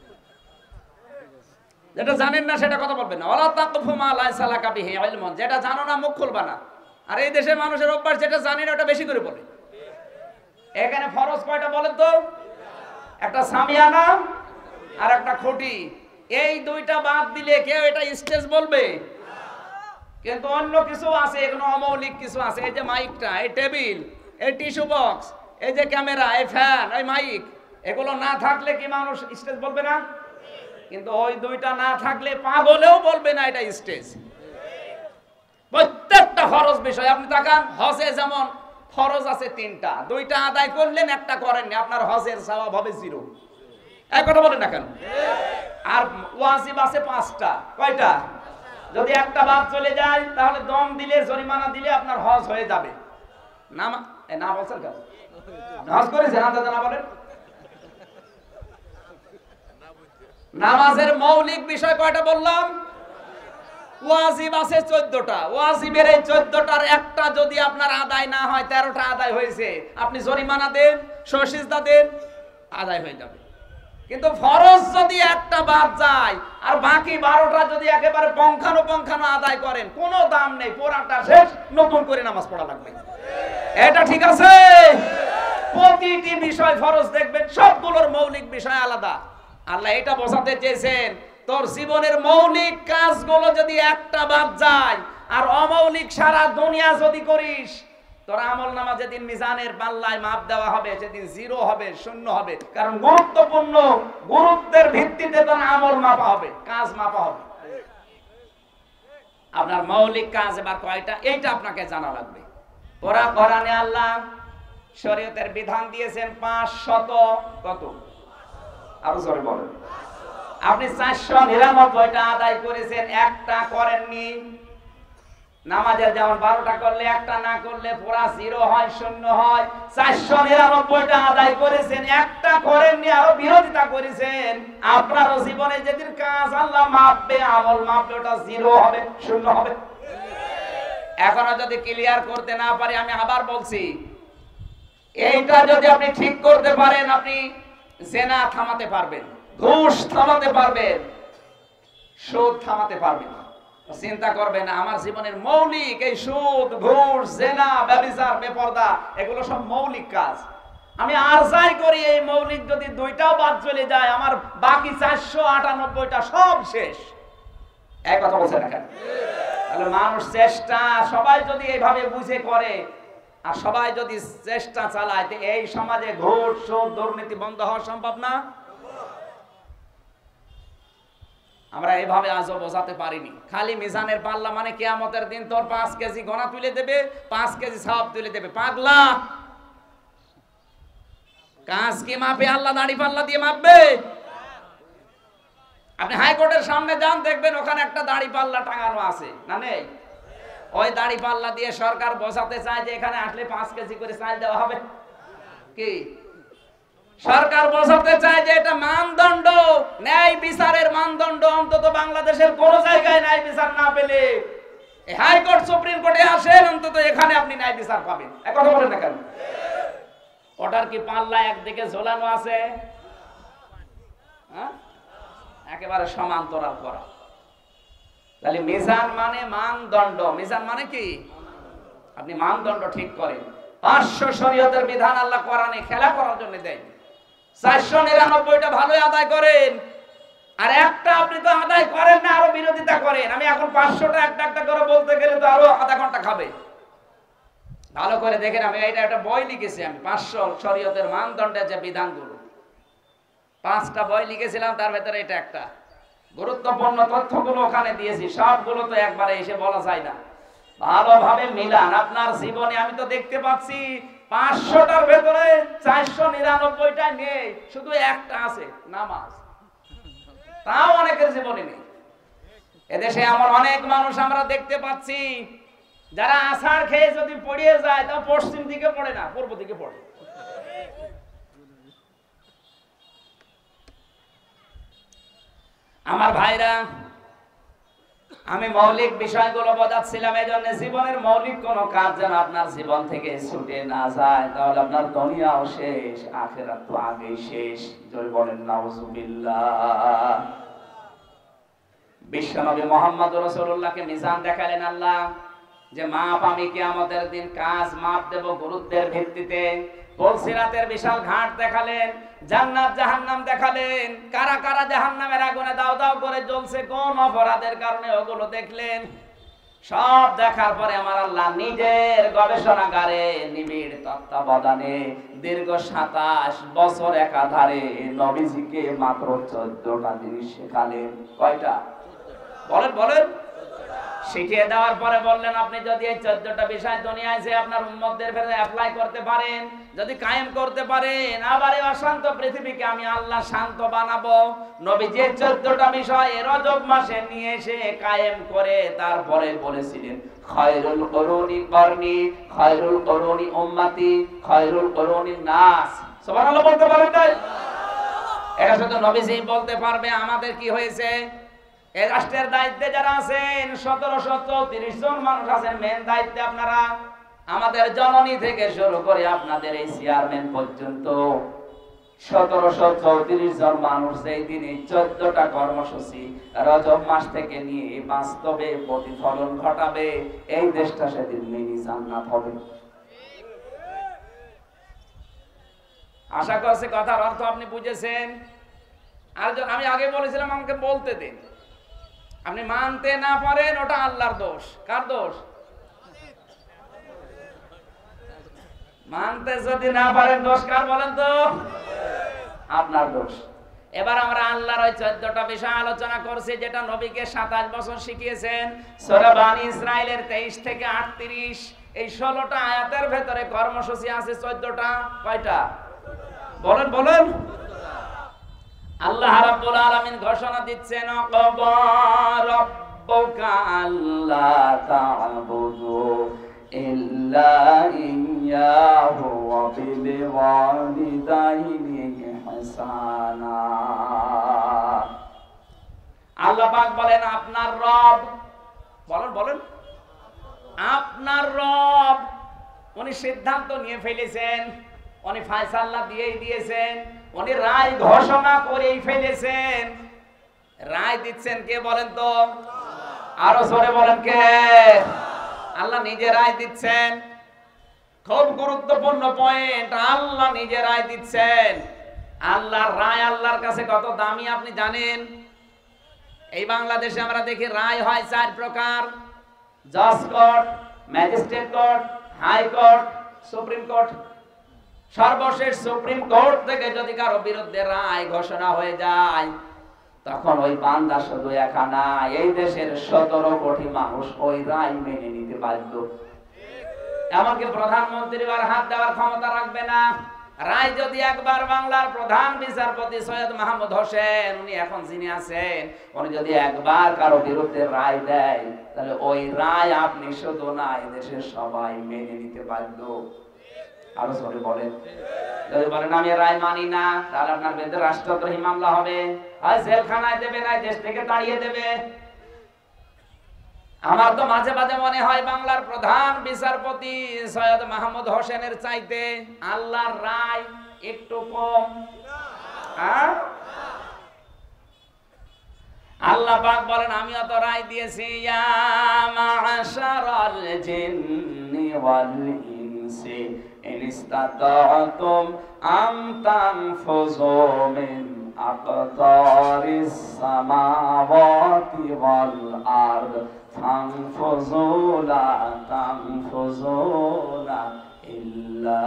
যেটা জানেন না সেটা কথা বলবেন না। ওয়ালা তাকফু মা লাইসা লাকা বিহি ইলমুন, যেটা জানো না মুখ খুলবা না। আর এই দেশের মানুষের অভ্যাস যেটা জানি না ওটা বেশি করে বলে। এখানে ফরজ কয়টা বলেন তো? একটা সামিয়ানা আর একটা খুঁটি। এই দুইটা বাদ দিলে কেউ এটা স্টেজ বলবে? কিন্তু অন্য কিছু আছে, এগুলো অমৌলিক কিছু আছে। এই যে মাইকটা, এই টেবিল, এই টিস্যু বক্স, এই যে ক্যামেরা, এই ফ্যান, এই মাইক, এগুলো না থাকলে কি মানুষ স্টেজ বলবে না? কিন্তু ওই দুইটা না থাকলে পাগলেও বলবে না এটা স্টেজ। প্রত্যেকটা ফরজ বিষয় আপনি তাকান। হজে যেমন ফরজ আছে তিনটা, দুইটা আদায় করলেন, একটা করেননি, আপনার হজের সওয়াব হবে জিরো। এক কথা বলেন না কেন? আর ওয়াজিব আছে পাঁচটা। কয়টা? যদি একটা বাদ চলে যায় তাহলে দম দিলে, জরিমানা দিলে আপনার হজ হয়ে যাবে। না না বলছেন কেন? হজ করেছেন আন্দাজে না বলেন? নামাজের মৌলিক বিষয় কয়টা বললাম? ওয়াজিব আছে চোদ্দটা। ওয়াজিবের এই চোদ্দটার একটা যদি আপনার আদায় না হয়, তেরোটা আদায় হয়েছে, আপনি জরিমানা দেন, সহিষ্ণুতা দেন, আদায় হয়ে যাবে। কিন্তু ফরজ যদি একটা বাদ যায় আর বাকি বারোটা যদি একেবারে পঙ্খানো পঙ্খানো আদায় করেন, কোনো দাম নেই, পুরাটা শেষ, নতুন করে নামাজ পড়া লাগবে। এটা ঠিক আছে? প্রতিটি বিষয় ফরজ দেখবেন সবগুলোর মৌলিক বিষয় আলাদা। আল্লাহ এটা বোঝাতে চেয়েছেন তোর জীবনের মৌলিক কাজগুলো যদি একটা বাদ যায় আর অমৌলিক সারা দুনিয়া যদি করিস, তোর আমল নামা যেদিন মিজানের পাল্লায় মাপ দেওয়া হবে সেদিন জিরো হবে, শূন্য হবে। কারণ গুরুত্বপূর্ণ গুরুত্বের ভিত্তিতে তোর আমল মাপা হবে, কাজ মাপা হবে। আপনার মৌলিক কাজ এবার কয়টা, এইটা আপনাকে জানা লাগবে। পুরা কোরআনে আল্লাহ শরীয়তের বিধান দিয়েছেন পাঁচ শত কত? আরো জোরে বলেন। আপনি চারশো নিরানব্বইটা আদায় করেছেন, একটা করেননি। নামাজের যেমন বারোটা করলে একটা না করলে পুরা জিরো হয়, শূন্য হয়। চারশো নিরানব্বইটা আদায় করেছেন, একটা করেননি, আরো বিরোধিতা করেছেন। আপনার জীবনে যেদিন কাজ আল্লাহ মাপবে, আমল মাপবে, ওটা জিরো হবে, শূন্য হবে। এখনো যদি ক্লিয়ার করতে না পারি, আমি আবার বলছি, এইটা যদি আপনি ঠিক করতে পারেন, আপনি জেনা থামাতে পারবেন, ঘুষ থামাতে পারবেন, সুদ থামাতে পারবেন। চিন্তা করবেন না, আমার জীবনের মৌলিক এই সুদ, ঘুষ, জেনা, ব্যভিচার, বেপরদা, এগুলো সব মৌলিক কাজ। আমি আর যাই করি, এই মৌলিক যদি দুইটাও বাদ চলে যায়, আমার বাকি চারশো আটানব্বইটা সব শেষ। এক কথা বলছে না কেন? তাহলে মানুষ চেষ্টা, সবাই যদি এইভাবে বুঝে করে আর সবাই যদি চেষ্টা চালায়, এই সমাজে ঘুষ, সুদ, দুর্নীতি বন্ধ হওয়া সম্ভব না। আমরা এইভাবে আজও বোঝাতে পারিনি। খালি মিজানের পাল্লা মানে কিয়ামতের দিন তোর পাঁচ কেজি গোনা তুলে দেবে, পাঁচ কেজি সওয়াব তুলে দেবে। পাগলা, কাজ কি মাপে? আল্লাহ দাড়ি পাল্লা দিয়ে মাপবে? আপনি হাইকোর্টের সামনে যান, দেখবেন ওখানে একটা দাড়ি পাল্লা টাঙানো আছে, না নেই? ওই দাড়ি পাল্লা দিয়ে সরকার বোঝাতে চায় যে এখানে আসলে পাঁচ কেজি করে চাল দেওয়া হবে। কি সরকার বোঝাতে চায় যে এটা মানদণ্ড, ন্যায় বিচারের মানদণ্ড। অন্তত বাংলাদেশের কোন জায়গায় ন্যায় বিচার না পেলে হাইকোর্ট, সুপ্রিম কোর্টে আসেন, অন্তত এখানে আপনি ন্যায় বিচার পাবেন। এক কথা বলেন না কেন? ওটার কি পাল্লা একদিকে ঝোলানো আছে? হ্যাঁ, একেবারে সমান্তরাল করা। তাহলে মিজান মানে মানদণ্ড। মিজান মানে কি? আপনি মানদণ্ড ঠিক করেন। পাঁচশো শরীয়তের বিধান আল্লাহ কোরআনে খেলা করার জন্য দেয়। চারশো নিরানব্বইটা ভালো আদায় করেন, আর একটা আপনি তো আদায় করেন না, আরো বিরোধিতা করেন। আমি এখন পাঁচশোটা একটা একটা করে বলতে গেলে তো আরো আধা ঘন্টা খাবে। ভালো করে দেখেন, আমি এটা একটা বই লিখেছি, আমি পাঁচশো শরীয়তের মানদণ্ডের যে বিধানগুলো, পাঁচটা বই লিখেছিলাম, তার ভেতরে এটা একটা। গুরুত্বপূর্ণ তথ্যগুলো ওখানে দিয়েছি, সবগুলো তো একবারে এসে বলা যায় না। ভালোভাবে মিলান আপনার জীবনে। আমি তো দেখতে পাচ্ছি পাঁচশোটার ভেতরে চারশো নিরানব্বইটা নেই, শুধু একটা আছে, নামাজ। তাও অনেকের জীবনে নেই। এদেশে এমন অনেক মানুষ আমরা দেখতে পাচ্ছি যারা আষাঢ় খেয়ে যদি পড়িয়ে যায়, তা পশ্চিম দিকে পড়ে না, পূর্ব দিকে পড়ে। আমার ভাইরা, আমি মৌলিক বিষয়গুলো বোঝাচ্ছিলাম, এই জন্য জীবনের মৌলিক কোন কাজ যেন আপনার জীবন থেকে ছুটে না যায়, তাহলে আপনার দুনিয়াও শেষ, আখিরাত তো আগেই শেষ। জয় বলেন নাউজুবিল্লাহ। বিশ্বনবী মুহাম্মদ রাসূলুল্লাহকে মিজান দেখালেন আল্লাহ, যে মাপ আমি কিয়ামতের দিন কাজ মাপ দেব গুরুত্বের ভিত্তিতে। পুলসিরাতের বিশাল ঘাট দেখালেন, জান্নাত জাহান্নাম দেখালেন, কারা কারা জাহান্নামের আগুনে দাও দাও করে জ্বলছে, কোন অপরাধের কারণে, ওগুলো দেখলেন। সব দেখার পরে আমার আল্লাহ নিজের গবেষণাগারে নিবিড় তত্ত্বাবধানে দীর্ঘ সাতাশ বছর একাধারে নবীজিকে মাত্র চোদ্দটা জিনিস শেখালেন। কয়টা? বলেন বলেন। শিখিয়ে দেওয়ার পরে বললেন, আপনি যদি এই চোদ্দটা বিষয় দুনিয়ায় যে আপনার উম্মতদের ভেতরে অ্যাপ্লাই করতে পারেন, যদি কায়েম করতে পারেন, আবার এই অশান্ত পৃথিবীকে আমি আল্লাহ শান্ত বানাবো। নবী যে চোদ্দটা বিষয় রজব মাসে নিয়ে এসে কায়েম করে তারপরে বলেছিলেন, খায়রুল কুরুনি করনি, খায়রুল কুরুনি উম্মতি, খায়রুল কুরুনি নাস। সুবহানাল্লাহ বলতে পারেন না? এটা শুধু নবীজি বলতে পারবে। আমাদের কি হয়েছে? এই রাষ্ট্রের দায়িত্বে যারা আছেন, সতেরোশো চৌত্রিশ জন মানুষ আছেন মেন দায়িত্বে আপনারা। আমাদের জননী থেকে শুরু করে আপনাদের এই চেয়ারম্যান পর্যন্ত সতেরোশো চৌত্রিশ জন মানুষ এই দিনে চোদ্দটা কর্মসূচি রজব মাস থেকে নিয়ে বাস্তবে প্রতিফলন ঘটাবে। এই দেশটা সেদিন মিনি জান্নাত হবে। আশা করছি কথার অর্থ আপনি বুঝেছেন। আর আমি আগে বলেছিলাম, আমাকে বলতে দিন। আপনি মানতে না পারেন, ওটা আল্লাহর দোষ। কার দোষ? মানতে যদি না পারেন, দোষ কার বলেন তো? আপনার দোষ। এবার আমরা আল্লাহর ওই চোদ্দটা বিষয় আলোচনা করছি, যেটা নবীকে সাতাশ বছর শিখিয়েছেন। সূরা বনী ইসরাইলের তেইশ থেকে আটত্রিশ, এই ষোলোটা আয়াতের ভেতরে কর্মসূচি আছে চোদ্দটা। কয়টা? বলেন বলেন। আল্লাহ রাব্বুল আলামিন ঘোষণা দিচ্ছেন ক্বাদা রাব্বুকা আল্লা তা'বুদু ইল্লা ইয়্যাহু ওয়া বিল ওয়ালিদাইনি ইহসানা। আল্লাহ পাক বলেন আপনার রব, বলেন বলেন আপনার রব উনি সিদ্ধান্ত নিয়ে ফেলেছেন, উনি ফয়সালা দিয়েই দিয়েছেন, উনি রায় ঘোষণা করেই ফেলেছেন। রায় দিচ্ছেন কে বলেন তো? আরো জোরে বলেন কে? আল্লাহ নিজে রায় দিচ্ছেন। খুব গুরুত্বপূর্ণ পয়েন্ট, আল্লাহ নিজে রায় দিচ্ছেন। আল্লাহর রায় আল্লাহর কাছে কত দামি আপনি জানেন? এই বাংলাদেশে আমরা দেখি রায় হয় চার প্রকার: জাজ court, magistrate court, high court, supreme court. সর্বশেষ সুপ্রিম কোর্ট থেকে যদি কারো বিরুদ্ধে রায় ঘোষণা হয়ে যায়, তখন ওই বান্দা শুধু একা না, এই দেশের সতেরো কোটি মানুষ ওই রায় মেনে নিতে বাধ্য। এমনকি প্রধানমন্ত্রী আর হাত দেওয়ার ক্ষমতা রাখবে না। রায় যদি একবার বাংলার প্রধান বিচারপতি সৈয়দ মাহমুদ হোসেন, উনি এখন যিনি আছেন, উনি যদি একবার কারো বিরুদ্ধে রায় দেয়, তাহলে ওই রায় আপনি শুধু না, এদেশের সবাই মেনে নিতে বাধ্য। আরো জোরে বলেন। যদি বলেন আমি রায় মানি না, তাহলে আপনার বিরুদ্ধে রাষ্ট্রদ্রোহী মামলা হবে, হয় জেলখানায় দেবে, না দেশ থেকে তাড়িয়ে দেবে। আমার তো মাঝে মাঝে মনে হয় বাংলার প্রধান বিচারপতি সৈয়দ মাহমুদ হোসেনের চাইতে আল্লাহর রায় একটু কম। আল্লাহ পাক বলেন আমি অত রায় দিয়েছি, ইয়া মা'শারাল জিন্নি ওয়াল ইনসি ইন ইসতাতা'তুম আন তানফুযু মিন আকতারিস সামাওয়াতি ওয়াল আরদ ফানফুযুলা তানফুযুনা ইল্লা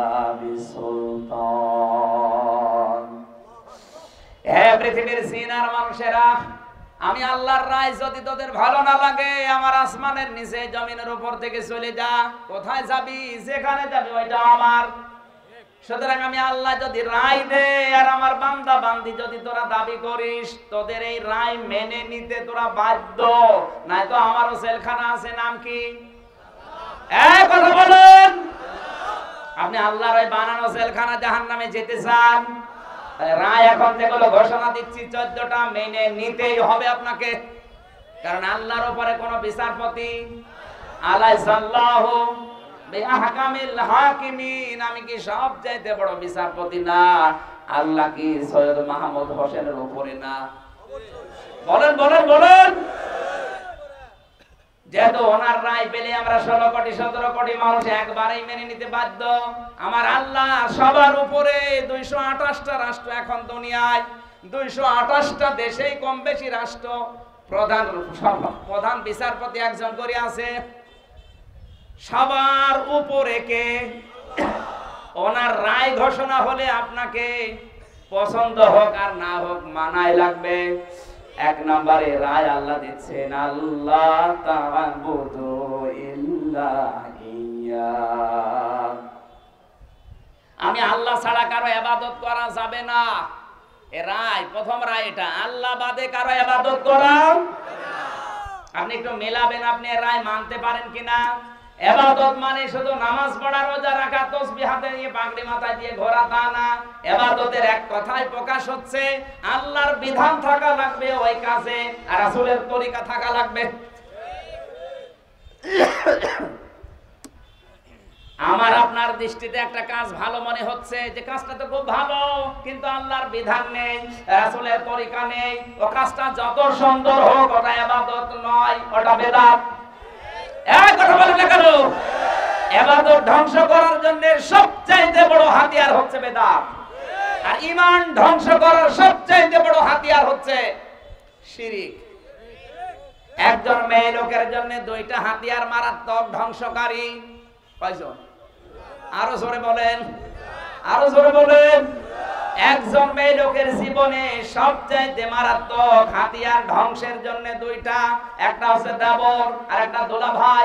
বিসুলতান। হে পৃথিবীর সিনার মানুষেরা, আমি আল্লাহর রায় যদি তোদের ভালো না লাগে, আমার আসমানের নিচে জমিনের উপর থেকে চলে যা। কোথায় যাবি? যেখানে যাবি ওইটা আমার। সুতরাং আমি আল্লাহ যদি রায় দে, আর আমার বান্দা বান্দি যদি তোরা দাবি করিস, তোদের এই রায় মেনে নিতে তোরা বাধ্য, নাই তো আমারও জেলখানা আছে। নাম কি? এই কথা বলেন। আপনি আল্লাহর ওই বানানো জেলখানা জাহান্নামে যেতে চান? রায় এখন যেগুলো ঘোষণা দিচ্ছি চোদ্দটা মেনে নিতেই হবে আপনাকে। কারণ আল্লাহর উপরে কোন বিচারপতি আলাইসাল্লাহু বিআহকামিল হাকিমিন, আমি কি সব চাইতে বড় বিচারপতি না? আল্লাহ কি সৈয়দ মাহমুদ হোসেনের উপরে না? বলেন বলেন বলেন। যেহেতু ওনার রায় পেলে আমরা ষোলো কোটি সতেরো কোটি মানুষ একবারেই মেনে নিতে বাধ্য। আমার আল্লাহ সবার উপরে। দুইশো আঠাশটা রাষ্ট্র এখন দুনিয়ায়, দুইশো আঠাশটা দেশেই কম বেশি রাষ্ট্র প্রধান প্রধান বিচারপতি একজন করে আছে। সবার উপরে কে? ওনার রায় ঘোষণা হলে আপনাকে পছন্দ হোক আর না হোক মানায় লাগবে। এক নম্বরে রায় আল্লাহ দিচ্ছেন, আল্লাহ তা'বুদু ইল্লা ইয়্যা। আমি আল্লাহ ছাড়া কারো ইবাদত করা যাবে না। এ রায়, প্রথম রায় এটা, আল্লাহ বাদে কারো ইবাদত করা। আপনি একটু মেলাবেন, আপনি রায় মানতে পারেন কিনা। ইবাদত মানে শুধু নামাজ পড়া, রোজা রাখা, তাসবিহ হাতে নিয়ে পাগড়ি মাথায় দিয়ে ঘোরা, তা না। ইবাদতের এক কথায় প্রকাশ হচ্ছে আল্লাহর বিধান থাকা লাগবে ওই কাজে, আর রাসূলের তরিকা থাকা লাগবে। আমার আপনার দৃষ্টিতে একটা কাজ ভালো মনে হচ্ছে, যে কাজটা তো খুব ভালো, কিন্তু আল্লাহর বিধান নেই, রাসূলের তরিকা নেই, ও কাজটা যত সুন্দর হোক ওটা ইবাদত নয়, ওটা বিদআত। এই কথা বলেন না কেন? ইবাদত ধ্বংস করার জন্য সবচেয়ে বড় হাতিয়ার হচ্ছে বিদআত, আর ঈমান ধ্বংস করার সবচেয়ে বড় হাতিয়ার হচ্ছে শিরক। একজন মেয়ে লোকের জন্য দুইটা হাতিয়ার মারাত্মক ধ্বংসকারী। কয়জন? আরো জোরে বলেন, আরো জোরে বলেন। একজন মেয়ে লোকের জীবনে সবচেয়ে মারাত্মক হাতিয়ার ধ্বংসের জন্য দুইটা, একটা হচ্ছে দেবর আর একটা দোলা ভাই।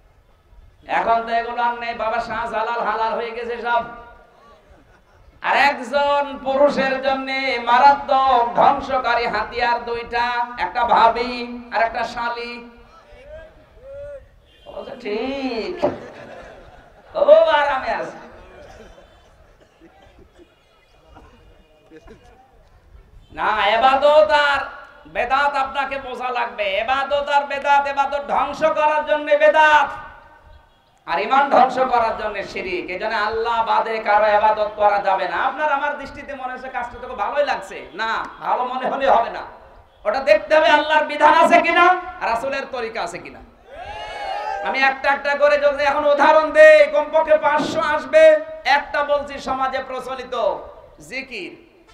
এখন তো এগুলো আর নেই, বাবা শাহজালাল হালাল হয়ে গেছে সব। আর এক একজন পুরুষের জন্য মারাত্মক ধ্বংসকারী হাতিয়ার দুইটা, একটা ভাবি আর একটা শালী। ঠিক ও আরামে আছে। না, ইবাদত আর বেদাত আপনাকে বোঝা লাগবে। ইবাদত আর বেদাত, ইবাদত ধ্বংস করার জন্য বেদাত, আর ঈমান ধ্বংস করার জন্য শিরক। এজন্য আল্লাহ বাদে কারো ইবাদত করা যাবে না। আপনার আমার দৃষ্টিতে মনে হচ্ছে কাজটা তো ভালোই লাগছে, না ভালো মনে হলে হবে না, ওটা দেখতে হবে আল্লাহর বিধান আছে কিনা, রাসূলের তরিকা আছে কিনা। আমি একটা একটা করে যদি এখন উদাহরণ দেই, কমপক্ষে পাঁচশো আসবে। একটা বলছি সমাজে প্রচলিত জিকির,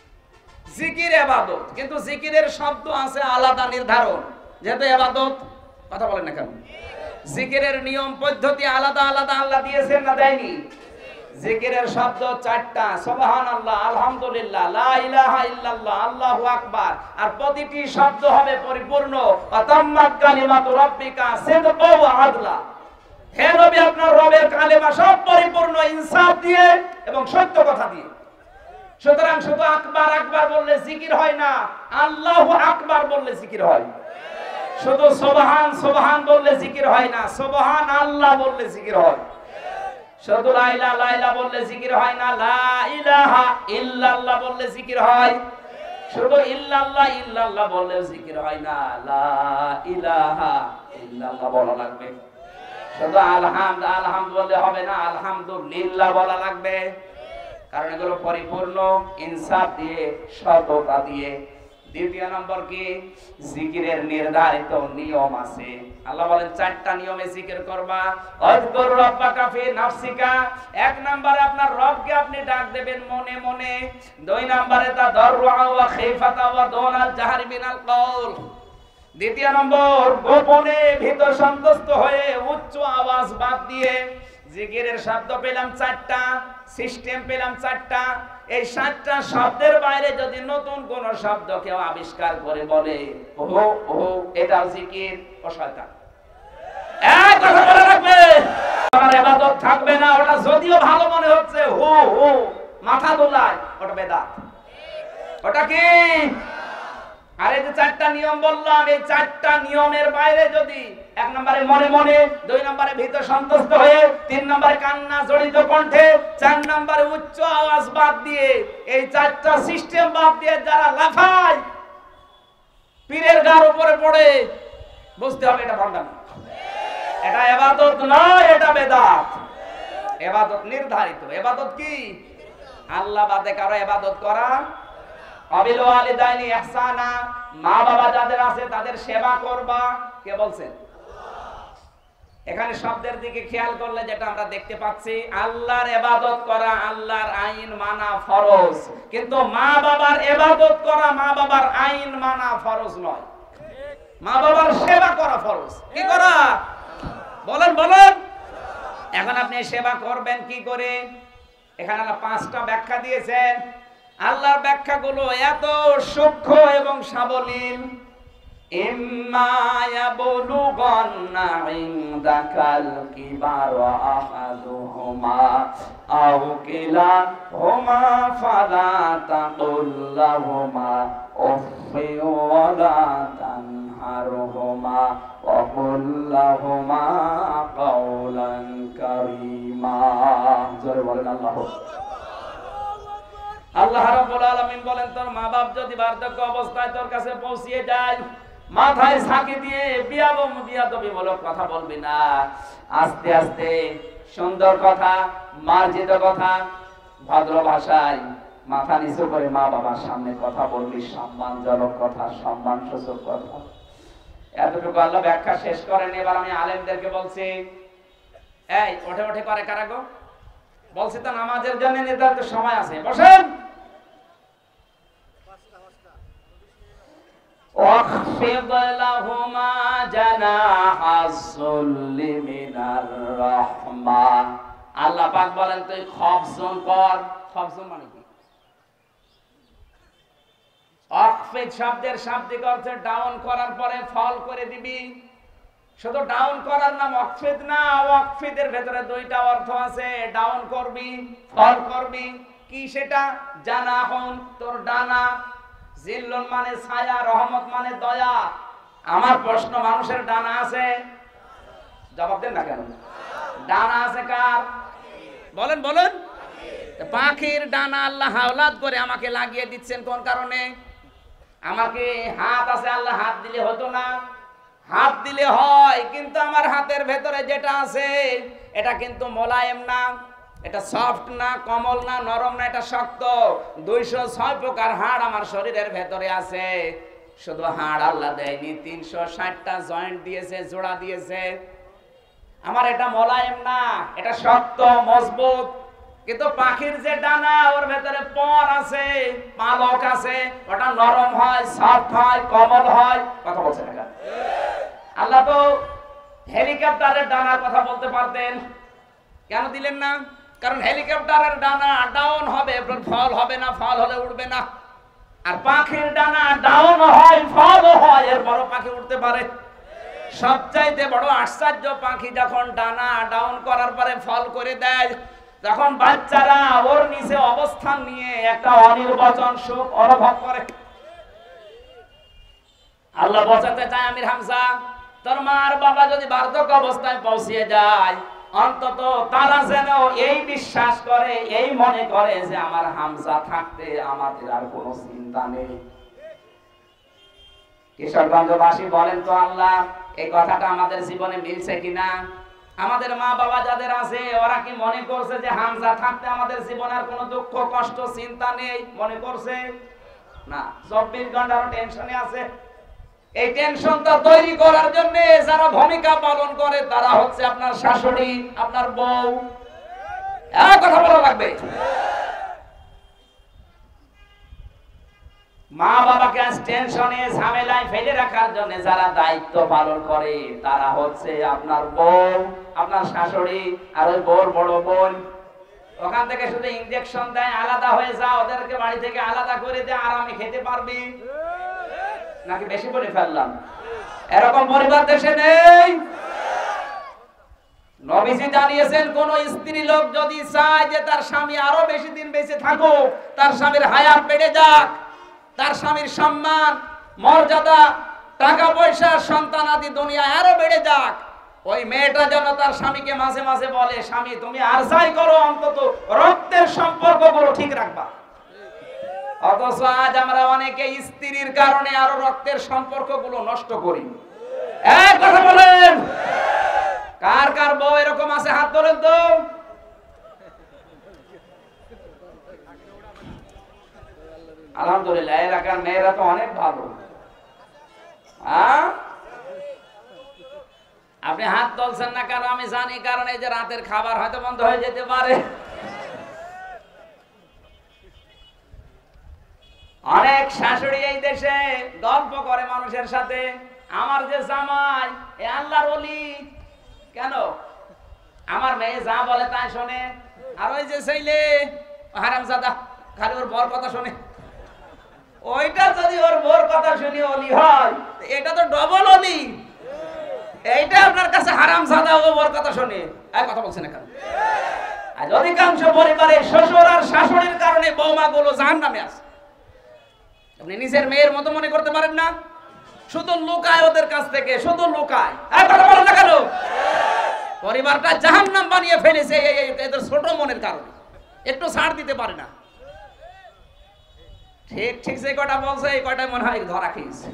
জিকির ইবাদত, কিন্তু জিকিরের শব্দ আছে আলাদা নির্ধারণ, যেহেতু ইবাদত। কথা বলেন না কেন? জিকিরের নিয়ম পদ্ধতি আলাদা আলাদা আল্লাহ দিয়েছেন না দেয়নি? জিকিরের শব্দ চারটা, সুবহানাল্লাহ, আলহামদুলিল্লাহ, লা ইলাহা ইল্লাল্লাহ, আল্লাহু আকবার। আর প্রতিটি শব্দ হবে পরিপূর্ণ, আতাম্মাত কালিমাতু রাব্বিকা সিদকা ওয়া আদলা। হে নবী, আপনার রবের কালেমা সব পরিপূর্ণ ইনসাফ দিয়ে এবং সত্য কথা দিয়ে। সুতরাং শুধু আকবার আকবার বললে জিকির হয় না, আল্লাহু আকবার বললে জিকির হয়। শুধু সুবহান সুবহান বললে জিকির হয় না, সুবহান আল্লাহ বললে জিকির হয়। শুধু লা ইলাহা লা ইলাহা বললে জিকির হয় না, লা ইলাহা ইল্লাল্লাহ বললে জিকির হয়। শুধু ইল্লাল্লাহ ইল্লাল্লাহ বললে জিকির হয় না, লা ইলাহা ইল্লাল্লাহ বলা লাগবে। শুধু আলহামদ আলহামদ বললে হবে না, আলহামদুলিল্লাহ বলা লাগবে। কারণ এগুলো পরিপূর্ণ ইনসাফ দিয়ে, সততা দিয়ে। দ্বিতীয় নম্বর কি? জিকিরের নির্ধারিত নিয়ম আছে। আল্লাহ বলেন চারটা নিয়মে জিকির করবা। আযকুর রাব্বাকা ফি নাফসিকা, এক নম্বরে আপনার রবকে আপনি ডাক দেবেন মনে মনে। দুই নম্বরে তাদাররুআ ওয়া খাইফাতা ওয়া দুনাল জাহরি মিনাল কওল। দ্বিতীয় নম্বর গোপনে ভীত সন্তুষ্ট হয়ে উচ্চ আওয়াজ বাদ দিয়ে। জিকিরের শব্দ পেলাম চারটা, সিস্টেম পেলাম চারটা। এই সাতটা শব্দের বাইরে যদি নতুন কোন শব্দ কেউ আবিষ্কার করে বলে ওহো ওহো এটা জিকির, ও শয়তান। এক কথা বলে রাখবে, আমার ইবাদত থাকবে না। ওটা যদিও ভালো মনে হচ্ছে, হো হো মাথা দোলায়, ওটা বেদাত। ওটা কি? আর এই যে চারটা নিয়ম বললাম, এই চারটা নিয়মের বাইরে যদি এক নম্বরে মনে মনে, দুই নম্বরে ভীত সন্তুষ্ট হয়ে, তিন নম্বরে কান্না জড়িত কণ্ঠে, চার নম্বরে উচ্চ আওয়াজ বাদ দিয়ে, এই চারটা সিস্টেম বাদ দিয়ে যারা লাফায়, পীরের গার উপরে পড়ে, বুঝতে হবে এটা ভণ্ডামি। এটা ইবাদত নয়, এটা বেদাত। ইবাদত নির্ধারিত। ইবাদত কি? আল্লাহ বাদে কারো ইবাদত করা। আবিল ওয়ালিদাইনি ইহসানা, মা বাবা যাদের আছে তাদের সেবা করবা। কে বলছেন? এখানে শব্দের দিকে খেয়াল করলে যেটা আমরা দেখতে পাচ্ছি, আল্লাহর ইবাদত করা, আল্লাহর আইন মানা ফরজ, কিন্তু মা বাবার ইবাদত করা, মা বাবার আইন মানা ফরজ নয়। মা বাবার সেবা করা ফরজ। কি করা? বলেন বলেন। এখন আপনি সেবা করবেন কি করে? এখানে আল্লাহ পাঁচটা ব্যাখ্যা দিয়েছেন। আল্লাহর ব্যাখ্যাগুলো এত সূক্ষ্ম এবং সাবলীল। ইম্মা ইয়াবলুগান্না ইনদাকাল কিবারা আহাদুহুমা আও কিলাহুমা ফালা তাকুল লাহুমা উফফি ওয়ালা তানহারহুমা ওয়া কুল লাহুমা কাওলান কারীমা। জোরে বলেন আল্লাহু। আল্লাহ রাব্বুল আলামিন বলেন, তোর মা বাপ যদি বার্ধক্য অবস্থায় তোর কাছে পৌঁছিয়ে যায়, মাথায় ছাকি দিয়ে বিয়াবম বিয়াদবিমূলক কথা বলবি না। আস্তে আস্তে সুন্দর কথা, মার্জিত কথা, ভদ্র ভাষায় মাথা নিচু করে মা বাবার সামনে কথা বলবি, সম্মানজনক কথা, সম্মানসূচক কথা। এতটুকু আল্লাহ ব্যাখ্যা শেষ করেন। এবার আমি আলেমদেরকে বলছি, এই ওঠে ওঠে করে কারা গো? বলছি তো নামাজের জন্য নির্ধারিত সময় আছে, বসেন। واخفض لهما جناح الذل من الرحمة। আল্লাহ পাক বলেন তুই খফজন কর। খফজন মানে কি? অখফিদ শব্দের শাব্দিক অর্থ ডাউন করার পরে ফল করে দিবি। শুধু ডাউন করার নাম অখফিদ না, অখফিদের ভেতরে দুইটা অর্থ আছে। ডাউন করবি, ফল করবি। কি সেটা? জানাহুন, তোর ডানা। জিল্লুন মানে ছায়া, রহমত মানে দয়া। আমার প্রশ্ন, মানুষের ডানা আছে? জবাব দেন না কেন? ডানা আছে কার? বলেন বলেন। পাখির ডানা আল্লাহ হাওলাত করে আমাকে লাগিয়ে দিচ্ছেন কোন কারণে? আমাকে হাত আছে, আল্লাহ হাত দিলে হতো না? হাত দিলে হয়, কিন্তু আমার হাতের ভেতরে যেটা আছে এটা কিন্তু মোলায়েম না, এটা সফট না, কোমল না, নরম না, এটা শক্ত। দুইশো ছয় প্রকার হাড় আমার শরীরের ভেতরে আছে। শুধু হাড় আল্লাহ দেয়নি, তিনশো ষাটটা জয়েন্ট দিয়েছে, জোড়া দিয়েছে। আমার এটা মোলায়েম না, এটা শক্ত মজবুত। কিন্তু পাখির যে ডানা, ওর ভেতরে পর আছে, পালক আছে, ওটা নরম হয়, সফট হয়, কোমল হয়। কথা বলছেন না? আল্লাহ তো হেলিকপ্টারের ডানার কথা বলতে পারতেন, কেন দিলেন না? কারণ হেলিকপ্টারের ডানা ডাউন হবে, ফল হবে না, ফল হলে উড়বে না। আর পাখির ডানা ডাউন হয়, ফল হয়, এর বড় পাখি উঠতে পারে। সবচাইতে বড় আশ্চর্য, পাখি যখন ডানা ডাউন করার পরে ফল করে দেয়, তখন বাচ্চারা ওর নিচে অবস্থান নিয়ে একটা অনির্বচন সুখ অনুভব করে। আল্লাহ বোঝাতে চায়, আমির হামজা, তোর মার বাবা যদি বার্ধক্য অবস্থায় পৌঁছে যায়, অন্তত তারা যেন এই বিশ্বাস করে, এই মনে করে যে আমার হামজা থাকতে আমাদের আর কোনো চিন্তা নেই। কিশোরগঞ্জবাসী বলেন তো আল্লাহ, এই কথাটা আমাদের জীবনে মিলছে কিনা? আমাদের মা বাবা যাদের আছে, ওরা কি মনে করছে যে হামজা থাকতে আমাদের জীবনে আর কোনো দুঃখ কষ্ট চিন্তা নেই? মনে করছে না, চব্বিশ ঘন্টার টেনশনে আছে। এই টেনশনটা তৈরি করার জন্য যারা ভূমিকা পালন করে, তারা হচ্ছে আপনার শাশুড়ি, আপনার বউ। এক কথা বলা লাগবে। মা বাবাকে আজ টেনশনে ঝামেলায় ফেলে রাখার জন্য যারা দায়িত্ব পালন করে, তারা হচ্ছে আপনার বউ, আপনার শাশুড়ি, আর ওই বউর বড় বোন। ওখান থেকে শুধু ইনজেকশন দেয়, আলাদা হয়ে যা, ওদেরকে বাড়ি থেকে আলাদা করে দিয়ে আরামে খেতে পারবি। নাকি বেশি বলে ফেললাম? এরকম পরিবার দেশে নেই। নবীজি জানিয়েছেন, কোন স্ত্রী লোক যদি চায় যে তার স্বামী আরো বেশি দিন বেঁচে থাকুক, তার স্বামীর হায়াত বেড়ে যাক, তার স্বামীর সম্মান, মর্যাদা, টাকা পয়সা, সন্তান আদি দুনিয়ায় আরো বেড়ে যাক, ওই মেয়েটা যেন তার স্বামীকে মাঝে মাঝে বলে, স্বামী তুমি আর যাই করো, অন্তত রক্তের সম্পর্কগুলো ঠিক রাখবা। অথচ আজ আমরা অনেকে স্ত্রীর কারণে আরো রক্তের সম্পর্কগুলো নষ্ট করি। এক কথা বলেন, কার কার বউ এরকম আছে? হাত তোলেন তো। আলহামদুলিল্লাহ, এলাকার মেয়েরা তো অনেক ভালো। আপনি হাত তুলছেন না কেন আমি জানি, কারণ এই যে রাতের খাবার হয়তো বন্ধ হয়ে যেতে পারে। অনেক শাশুড়ি এই দেশে গল্প করে মানুষের সাথে, আমার যে জামাই এ আল্লাহর ওলি। কেন? আমার মেয়ে যা বলে তাই শোনে। আর ওই যে ছেলে হারামজাদা, খালি ওর বর কথা শোনে। ওইটা যদি ওর বর কথা শুনি ওলি হয়, এটা তো ডবল ওলি। এইটা আপনার কাছে হারামজাদা, ও বর কথা শোনে। এক কথা বলছেন না কেন? আজ অধিকাংশ পরিবারে শ্বশুর আর শাশুড়ির কারণে বৌমা গুলো জাহান্নামে আছে। আপনি নিজের মেয়ের মতো মনে করতে পারেন না? শুধু লুকায় ওদের কাছ থেকে, শুধু লুকায়। এক কথা বলেন না কেন? পরিবারটা জাহান্নাম বানিয়ে ফেলেছে এদের ছোট মনের কারণে, একটু ছাড় দিতে পারে না। ঠিক ঠিক যে কটা বলছে, এই কটাই মনে হয় ধরা খেয়েছে।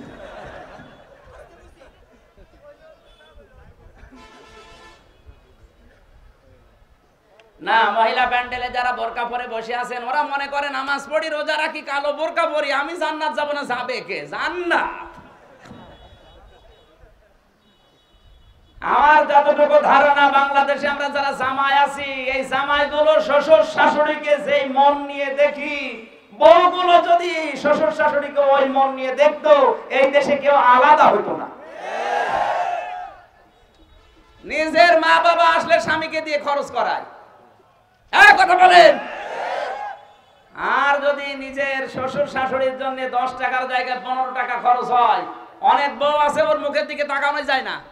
না, মহিলা প্যান্ডেলে যারা বোরকা পরে বসে আছেন, ওরা মনে করে নামাজ পড়ি, রোজা রাখি, কালো বোরকা পরি, আমি জান্নাত যাব না। যাবে কে? জান্নাত। আমার যতটুকু ধারণা, বাংলাদেশে আমরা যারা জামাই আছি, এই জামাইগুলো শ্বশুর শাশুড়িকে যেই মন নিয়ে দেখি, বউগুলো যদি শ্বশুর শাশুড়িকে ওই মন নিয়ে দেখতো, এই দেশে কেউ আলাদা হইতো না। নিজের মা বাবা আসলে স্বামীকে দিয়ে খরচ করায়। এক কথা বলেন। আর যদি নিজের শ্বশুর শাশুড়ির জন্য দশ টাকার জায়গায় পনেরো টাকা খরচ হয়, অনেক বউ আছে ওর মুখের দিকে তাকানো যায় না।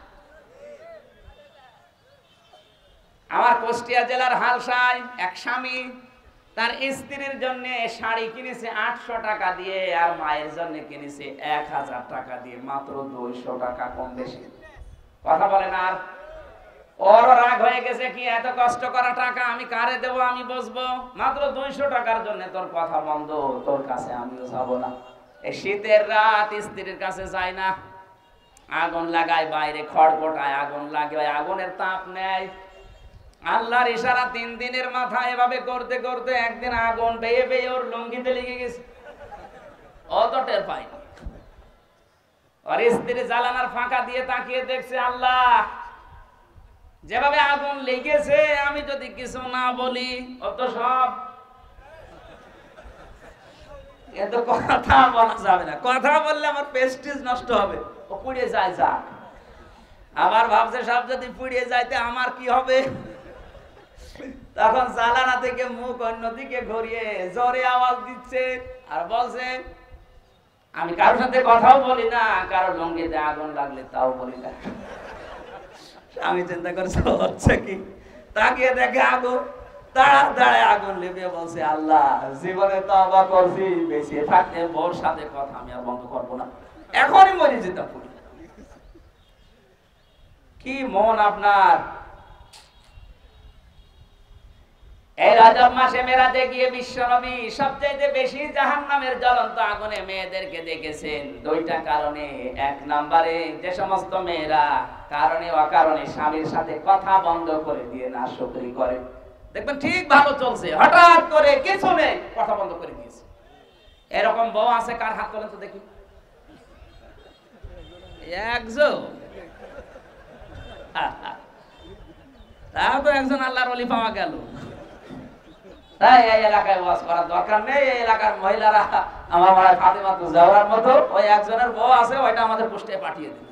আমার কুষ্টিয়া জেলার হালসায় এক স্বামী তার স্ত্রীর জন্য শাড়ি কিনেছে আটশো টাকা দিয়ে, আর মায়ের জন্য কিনেছে এক হাজার টাকা দিয়ে, মাত্র দুইশো টাকা কম বেশি। কথা বলেন। আর ওর রাগ হয়ে গেছে, কি এত কষ্ট করা টাকা আমি কারে দেব, আমি বসবো, মাত্র দুইশো টাকার জন্য তোর কথা বন্ধ, তোর কাছে আমিও যাবো না। এই শীতের রাত স্ত্রীর কাছে যায় না, আগুন লাগায় বাইরে, খড়পটায় আগুন লাগে, ওই আগুনের তাপ নেয়। আল্লাহর ইশারা, তিন দিনের মাথায় এভাবে করতে করতে একদিন আগুন বেয়ে বেয়ে ওর লুঙ্গিতে লেগে গেছে, ও তো টের পায়নি। আর স্ত্রী জ্বালানার ফাঁকা দিয়ে তাকিয়ে দেখছে, আল্লাহ যেভাবে আগুন লেগেছে, আমি যদি কিছু না বলি ও তো সব, এত কথা বলা যাবে না, কথা বললে আমার প্রেস্টিজ নষ্ট হবে, ও পুড়ে যায় যাক। আবার ভাবছে সব যদি পুড়িয়ে যাইতে আমার কি হবে। তখন জালানা থেকে মুখ অন্যদিকে ঘুরিয়ে জোরে আওয়াজ দিচ্ছে আর বলছে, আমি কারোর সাথে কথাও বলি না, কারোর লঙ্গিতে আগুন লাগলে তাও বলি না। আমি চিন্তা করছি হচ্ছে কি, তাকিয়ে দেখে আগুন, দাঁড়া দাঁড়ায় আগুন লেবে বলছে, আল্লাহ জীবনে তওবা করছি, বেঁচে থাকতে বউর সাথে কথা আমি আর বন্ধ করবো না, এখনই মরে যেতাম পুড়ি। কি মন আপনার। এই রজব মাসে মেরাজে গিয়ে বিশ্বনবী সবচেয়ে বেশি জাহান্নামের জ্বলন্ত আগুনে মেয়েদেরকে দেখেছেন দুইটা কারণে। এক নম্বরে, যে সমস্ত মেয়েরা কারণে অকারণে স্বামীর সাথে কথা বন্ধ করে দিয়ে নাশকরি করে, দেখবেন ঠিক ভালো চলছে, হঠাৎ করে কিছু নেই কথা বন্ধ করে দিয়েছে। এরকম বউ আছে কার হাত তোলেন তো দেখি, একজন। তাও তো একজন আল্লাহর ওলি পাওয়া গেল। তাই এই এলাকায় ওয়াজ করার দরকার নেই, এই এলাকার মহিলারা আমার মনে হয় ফাতেমা তো জাওহরার মতো, ওই একজনের বউ আছে, ওইটা আমাদের পোস্টে পাঠিয়ে দিন।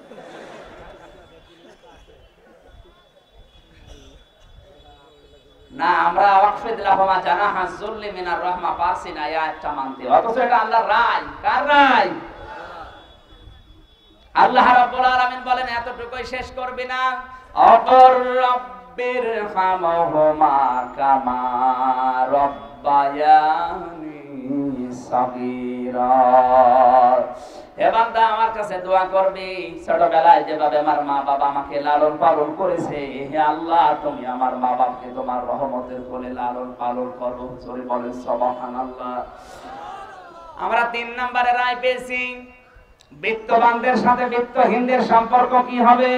না, আমরা ওয়াকফিদ লাহুমা জানাহা যুল্লি মিনার রাহমা পারছি না, এই আয়াতটা মানতে, অথচ এটা আল্লাহর রায়। কার রায়? আল্লাহ রাব্বুল আলামিন বলেন, এতটুকুই শেষ করবি না, অপর রব্বির হামহুমা কামা রব্বায়ানি সাগীরা। হে বান্দা, আমার কাছে দোয়া করবি, ছোটবেলায় যেভাবে আমার মা বাবা আমাকে লালন পালন করেছে, হে আল্লাহ তুমি আমার মা বাবাকে তোমার রহমতের কোলে লালন পালন করো। জোরে বলেন সুবহানাল্লাহ। আমরা তিন নম্বরে রায় পেয়েছি, বিত্তবানদের সাথে বিত্তহীনদের সম্পর্ক কি হবে।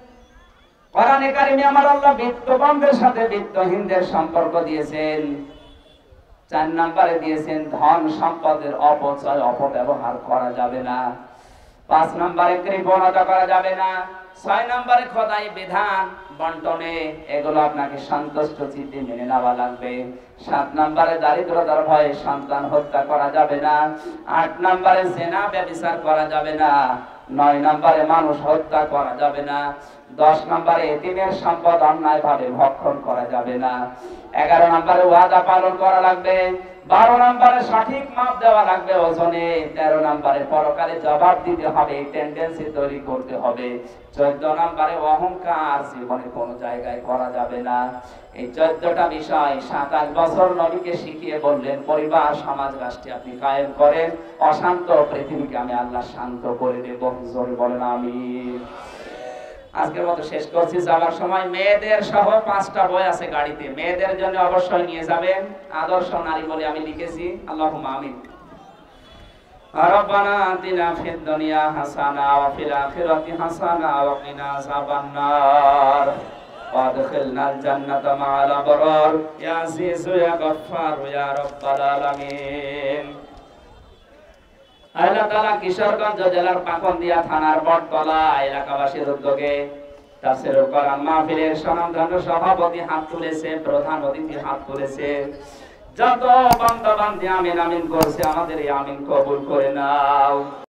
কোরআনে কারিমে আমার আল্লাহ বিত্তবানদের সাথে বিত্তহীনদের সম্পর্ক দিয়েছেন। চার নম্বরে দিয়েছেন, ধন সম্পদের অপচয় অপব্যবহার করা যাবে না। পাঁচ নম্বরে কৃপণতা করা যাবে না। ছয় নম্বরে খোদাই বিধান বন্টনে এগুলো আপনাকে সন্তুষ্ট চিত্তে মেনে নেওয়া লাগবে। সাত নম্বরে দারিদ্রতার ভয়ে সন্তান হত্যা করা যাবে না। আট নম্বরে জেনা ব্যভিচার করা যাবে না। নয় নম্বরে মানুষ হত্যা করা যাবে না। দশ নম্বরে এতিমের সম্পদ অন্যায় ভাবে ভক্ষণ করা যাবে না। এগারো নম্বরে ওয়াদা পালন করা লাগবে। বারো নম্বরে সঠিক মাপ দেওয়া লাগবে ওজনে। তেরো নম্বরে পরকালে জবাব দিতে হবে, টেন্ডেন্সি তৈরি করতে হবে। চোদ্দ নম্বরে অহংকার জীবনে কোনো জায়গায় করা যাবে না। এই চোদ্দটা বিষয় সাতাশ বছর নবীকে শিখিয়ে বললেন, পরিবার সমাজ রাষ্ট্রে আপনি কায়েম করেন, অশান্ত পৃথিবীকে আমি আল্লাহ শান্ত করে দেব। জোরে বলেন আমিন। আজকের মতো শেষ করছি। যাওয়ার সময় মেয়েদের সহ পাঁচটা বই আছে গাড়িতে, মেয়েদের জন্য অবশ্যই নিয়ে যাবেন। আদর্শ নারী বলে আমি লিখেছি। আল্লাহুম্মা আমিন। রব্বানা আতিনা ফিদ দুনিয়া হাসানা ওয়া ফিল আখিরাতি হাসানা ওয়া কিনা আযাবান নার ওয়াদখিলনাল জান্নাতা মা'আল আবরার ইয়া আজিজু ইয়া গফফার ইয়া রাব্বাল আলামিন। আল্লাহ তাআলা কিশোরগঞ্জ জেলার পাকন্দিয়া থানার বটতলা এলাকাবাসীর উদ্যোগে তাফসীরুল কোরআন মাহফিলের স্বনামধন্য সভাপতি হাত তুলেছে, প্রধান অতিথি হাত তুলেছে, যত বান্দা বান্দি আমিন আমিন করছে, আমাদের এই আমিন কবুল করে নাও।